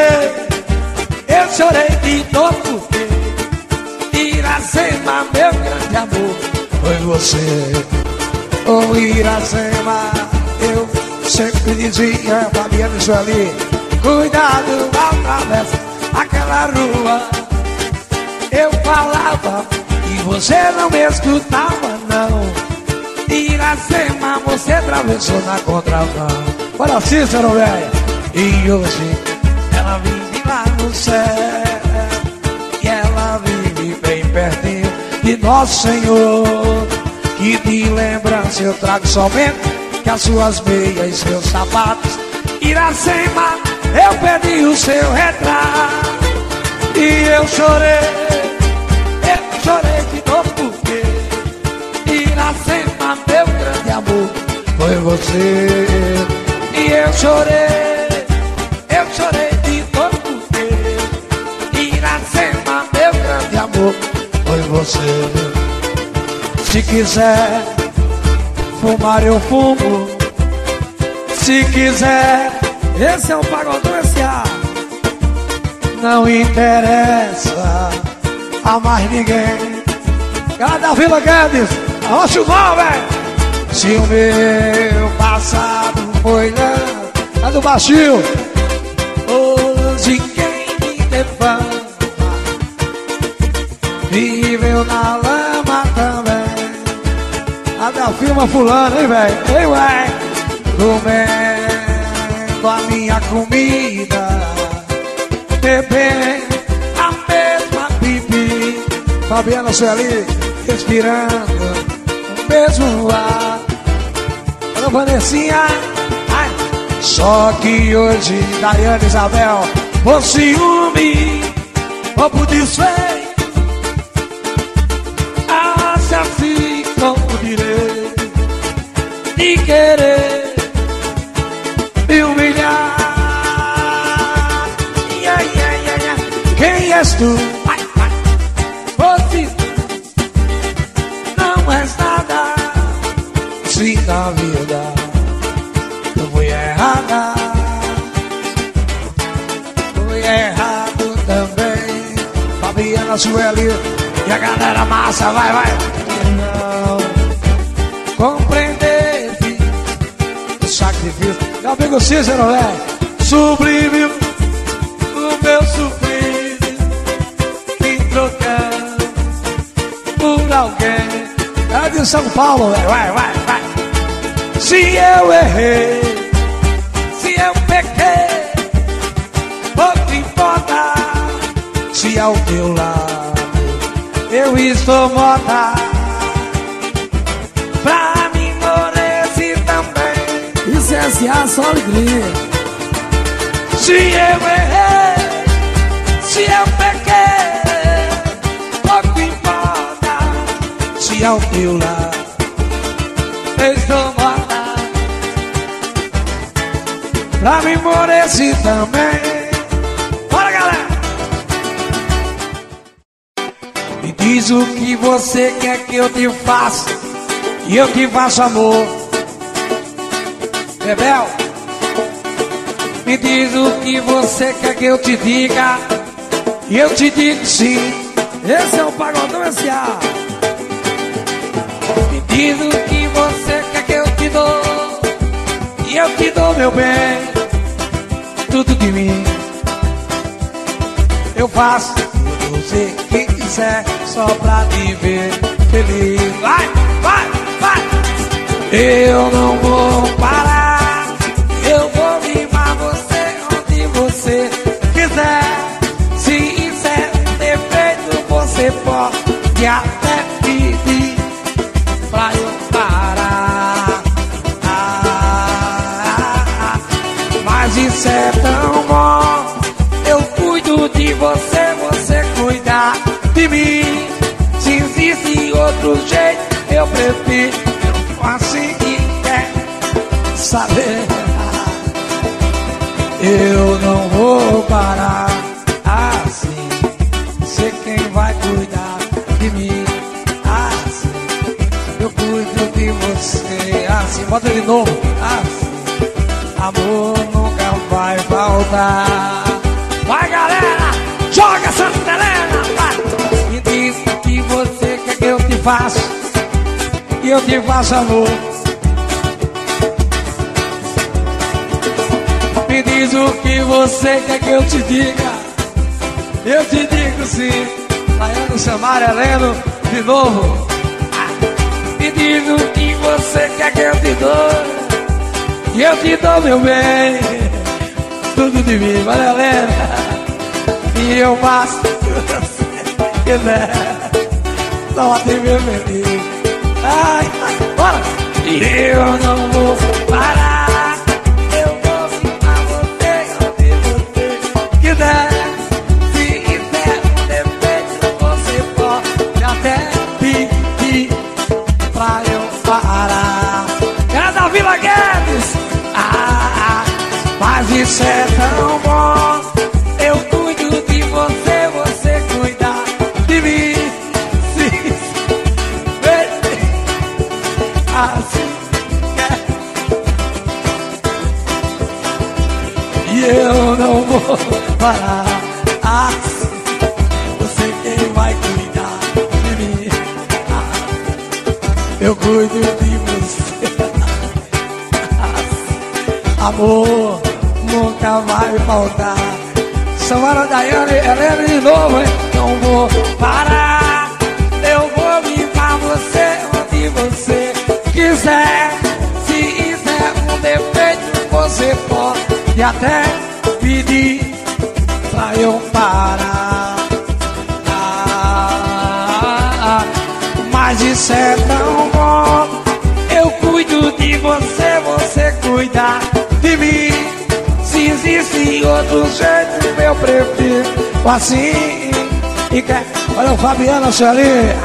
chorei de dor porque Iracema, meu grande amor, foi você. Oh Iracema, eu sempre dizia, Fabiano e Sueli, cuidado, atravessa aquela rua. Eu falava e você não me escutava não. Iracema, você atravessou na contramão. Olha Cícero, velho. E hoje ela vive lá no céu. E ela vive bem pertinho de Nosso Senhor. Que de lembrança eu trago somente que as suas meias e seus sapatos. Iracema, eu perdi o seu retrato. E eu chorei de novo porque Iracema, meu grande amor, foi você. E eu chorei de dor porque Iracema, meu grande amor, foi você. Se quiser fumar eu fumo, se quiser. Esse é o Pagodão S.A. Não interessa a mais ninguém. Cara da Vila Guedes, acho não, velho. Se o meu passado foi lá, é do baixinho. Hoje quem me defama viveu na lama também. A da firma fulano, hein, velho? Ei, ué. Comendo a minha comida, bebendo a mesma pipi. Fabiana Sueli, respirando o mesmo ar. Olha, Vanessinha, ai. Só que hoje, Daiane Isabel, por ciúme ou por desfeito, acha assim como direito de querer me humilhar. Quem és tu? Você não és nada se na vida eu fui errada, fui errado também. Fabiana, Sueli e a galera massa, vai, vai. Não compreender o sacrifício. Meu amigo Cícero, sublime o meu sofrido, me trocando por alguém. É de São Paulo, vai, vai, vai. Se eu errei, se eu pequei, pouco importa. Se ao teu lado eu estou morta, pra mim morrer também. Isso é S.A. só alegria. Se eu errei, se eu pequei, pouco importa. Se ao teu lado eu estou morta, pra mim morrer também. Bora, galera! Me diz o que você quer que eu te faça, e eu te faço amor. Bebel, me diz o que você quer que eu te diga, e eu te digo sim. Esse é o Pagodão S.A. Me diz o que você quer que eu te dou, e eu te dou, meu bem, tudo de mim. Eu faço o que você quiser, só pra te ver feliz. Vai, vai, vai. Eu não vou parar, eu vou mimar você onde você quiser. Se isso é um defeito, você pode até pedir pra eu parar. Mas isso é tão bom, eu cuido de você, você cuida de mim. Se existe outro jeito, eu prefiro assim que quer saber. Eu não vou parar assim, sei quem vai cuidar de mim. Assim, eu cuido de você. Assim, bota de novo. Assim, amor nunca vai faltar. Vai, galera, joga Santa Helena, vai. Me diz o que você quer que eu te faça, e eu te faço amor. Me diz o que você quer que eu te diga, eu te digo sim. Laiano, Samara, Heleno, de novo. Me diz o que você quer que eu te dou, e eu te dou, meu bem, tudo de mim. Vai, Helena, e eu faço o que você quiser, só te ver feliz. Ai, bora! Eu não vou parar, eu vou ficar você onde você quiser. Se quiser um defeito, você pode até pedir pra eu parar. É da Vila Guedes! Mas isso é tão bom, eu cuido de você, você cuida de mim. Assim quer. E eu não vou parar. Assim, você quem vai cuidar de mim. Eu cuido de você. Assim, amor nunca vai faltar. Samara, Daiane, Helena de novo, hein? Não vou parar, eu vou mimar você onde você quiser. Se isso é um defeito, você pode até pedir pra eu parar. Mas isso é tão bom, eu cuido de você, você cuida de mim. Se existe outro jeito, eu prefiro assim. E quer? Olha o Fabiano, Sueli.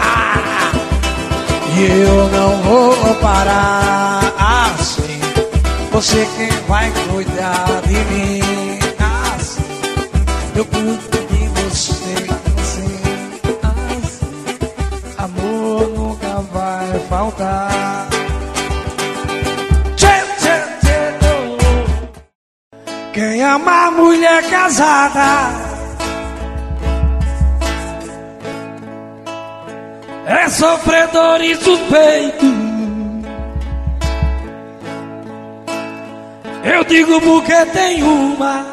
E eu não vou parar assim, você quem vai cuidar de mim. Assim, eu cuido de você, assim, amor nunca vai faltar. Quem ama a mulher casada é sofredor e suspeito. Eu digo porque tem uma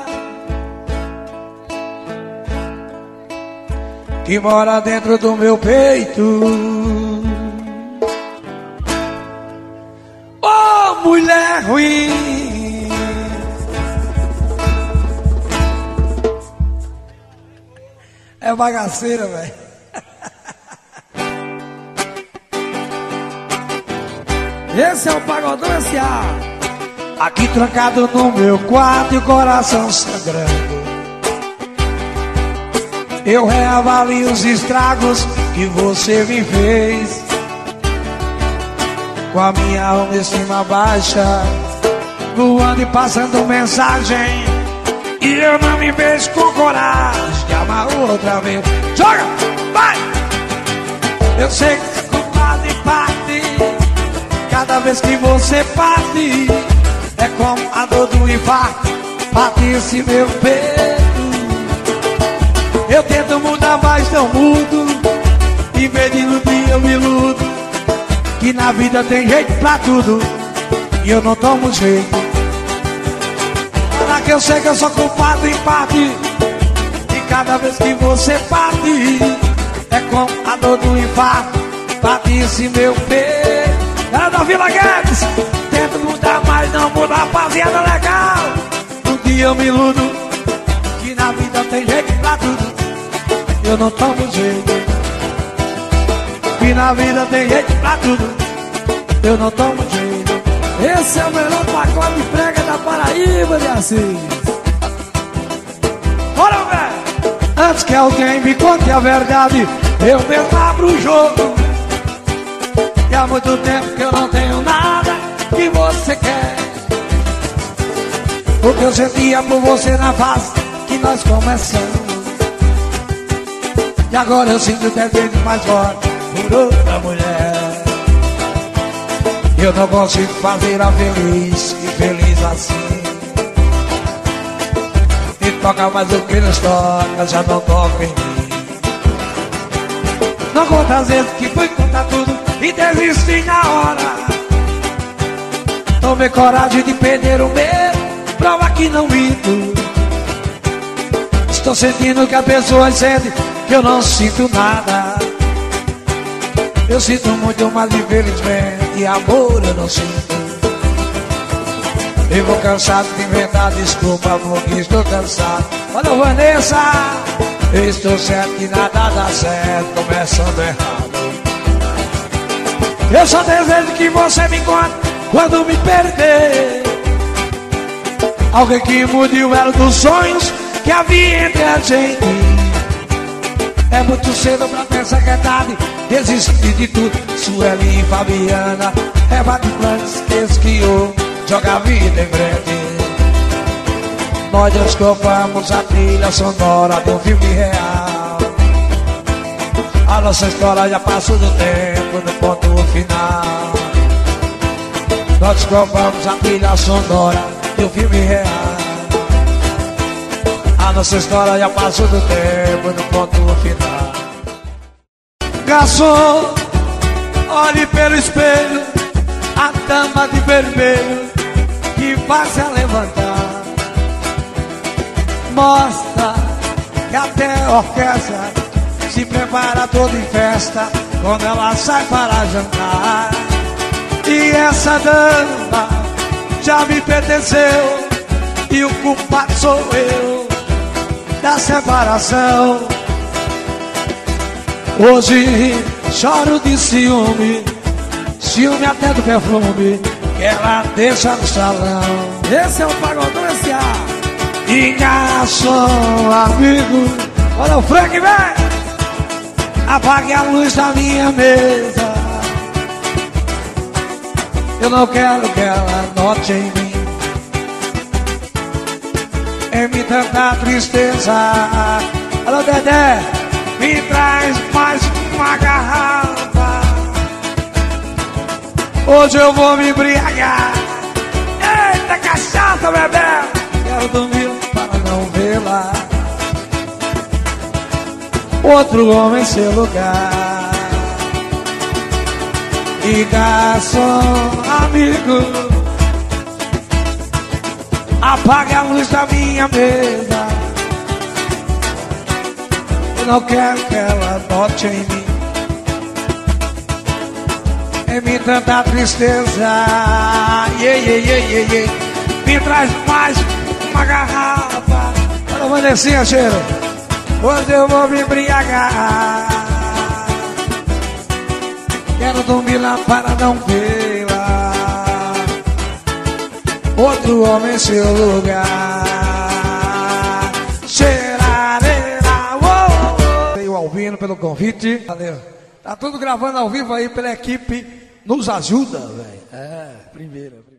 que mora dentro do meu peito. Oh, mulher ruim, é bagaceira, velho. Esse é o Pagodão S.A. Aqui trancado no meu quarto e o coração sangrando, eu reavalio os estragos que você me fez. Com a minha autoestima baixa, voando e passando mensagem, e eu não me vejo com coragem de amar outra vez. Joga, vai! Eu sei que sou culpado em parte. Cada vez que você parte, é como a dor do infarto, bate esse meu peito. Eu tento mudar, mas não mudo. Em vez de iludir, eu me iludo, que na vida tem jeito pra tudo, e eu não tomo jeito. Para que eu sei que eu sou culpado em parte, e cada vez que você parte, é como a dor do infarto, bate esse meu peito. Galera da Vila Guedes, tento mudar, mas não muda, rapaziada legal. Um dia eu me iludo, que na vida tem jeito pra tudo, eu não tomo jeito. Que na vida tem jeito pra tudo, eu não tomo jeito. Esse é o melhor pacote de prega da Paraíba, de Assis. Bora, velho! Antes que alguém me conte a verdade, eu mesmo abro o jogo. E há muito tempo que eu não tenho nada que você quer, porque eu sentia por você na fase que nós começamos, e agora eu sinto desejo mais forte por outra mulher. Eu não consigo fazer a feliz, e feliz assim. E toca mais o que nos toca, já não toca em mim. Não conta as vezes que fui contar tudo e desisti na hora. Tomei coragem de perder o medo, prova que não minto. Estou sentindo que a pessoa sente que eu não sinto nada. Eu sinto muito, mas infelizmente amor eu não sinto. Eu vou cansado de inventar desculpa, porque estou cansado. Olha, Vanessa, eu estou certo que nada dá certo começando errado. Eu só desejo que você me encontre quando me perder. Alguém que mude o elo dos sonhos que havia entre a gente. É muito cedo pra pensar que é tarde, desistir de tudo. Sueli e Fabiana, Eva de planos, esqueço que eu jogo a vida em frente. Nós desculpamos a trilha sonora de um filme real. A nossa história já passou do tempo, no ponto final. Nós desculpamos a trilha sonora de um filme real. A nossa história já passou do tempo, no ponto final. Garçom, olhe pelo espelho, a dama de vermelho que passe a levantar. Mostra que até a orquestra se prepara toda em festa quando ela sai para jantar. E essa dama já me pertenceu, e o culpado sou eu da separação. Hoje choro de ciúme, ciúme até do perfume que ela deixa no salão. Esse é o Pagodão S.A. E garçom, amigo, olha o Frank, vem! Apague a luz da minha mesa. Eu não quero que ela note em mim, em mim tanta tristeza. Alô, Dedé, me traz mais uma garrafa. Hoje eu vou me embriagar. Eita, cachaça, bebê! Quero dormir para não vê-la. Outro homem em seu lugar. E garçom, amigo, apague a luz da minha mesa. Eu não quero que ela note em mim, em mim tanta tristeza. Me traz mais uma garrafa. Olha o Vanessinha, cheiro. Hoje eu vou me embriagar. Quero dormir lá para não vê-la. Outro homem em seu lugar. Cheirareira, o Albino pelo convite. Valeu. Tá tudo gravando ao vivo aí pela equipe. Nos ajuda, velho. Primeira.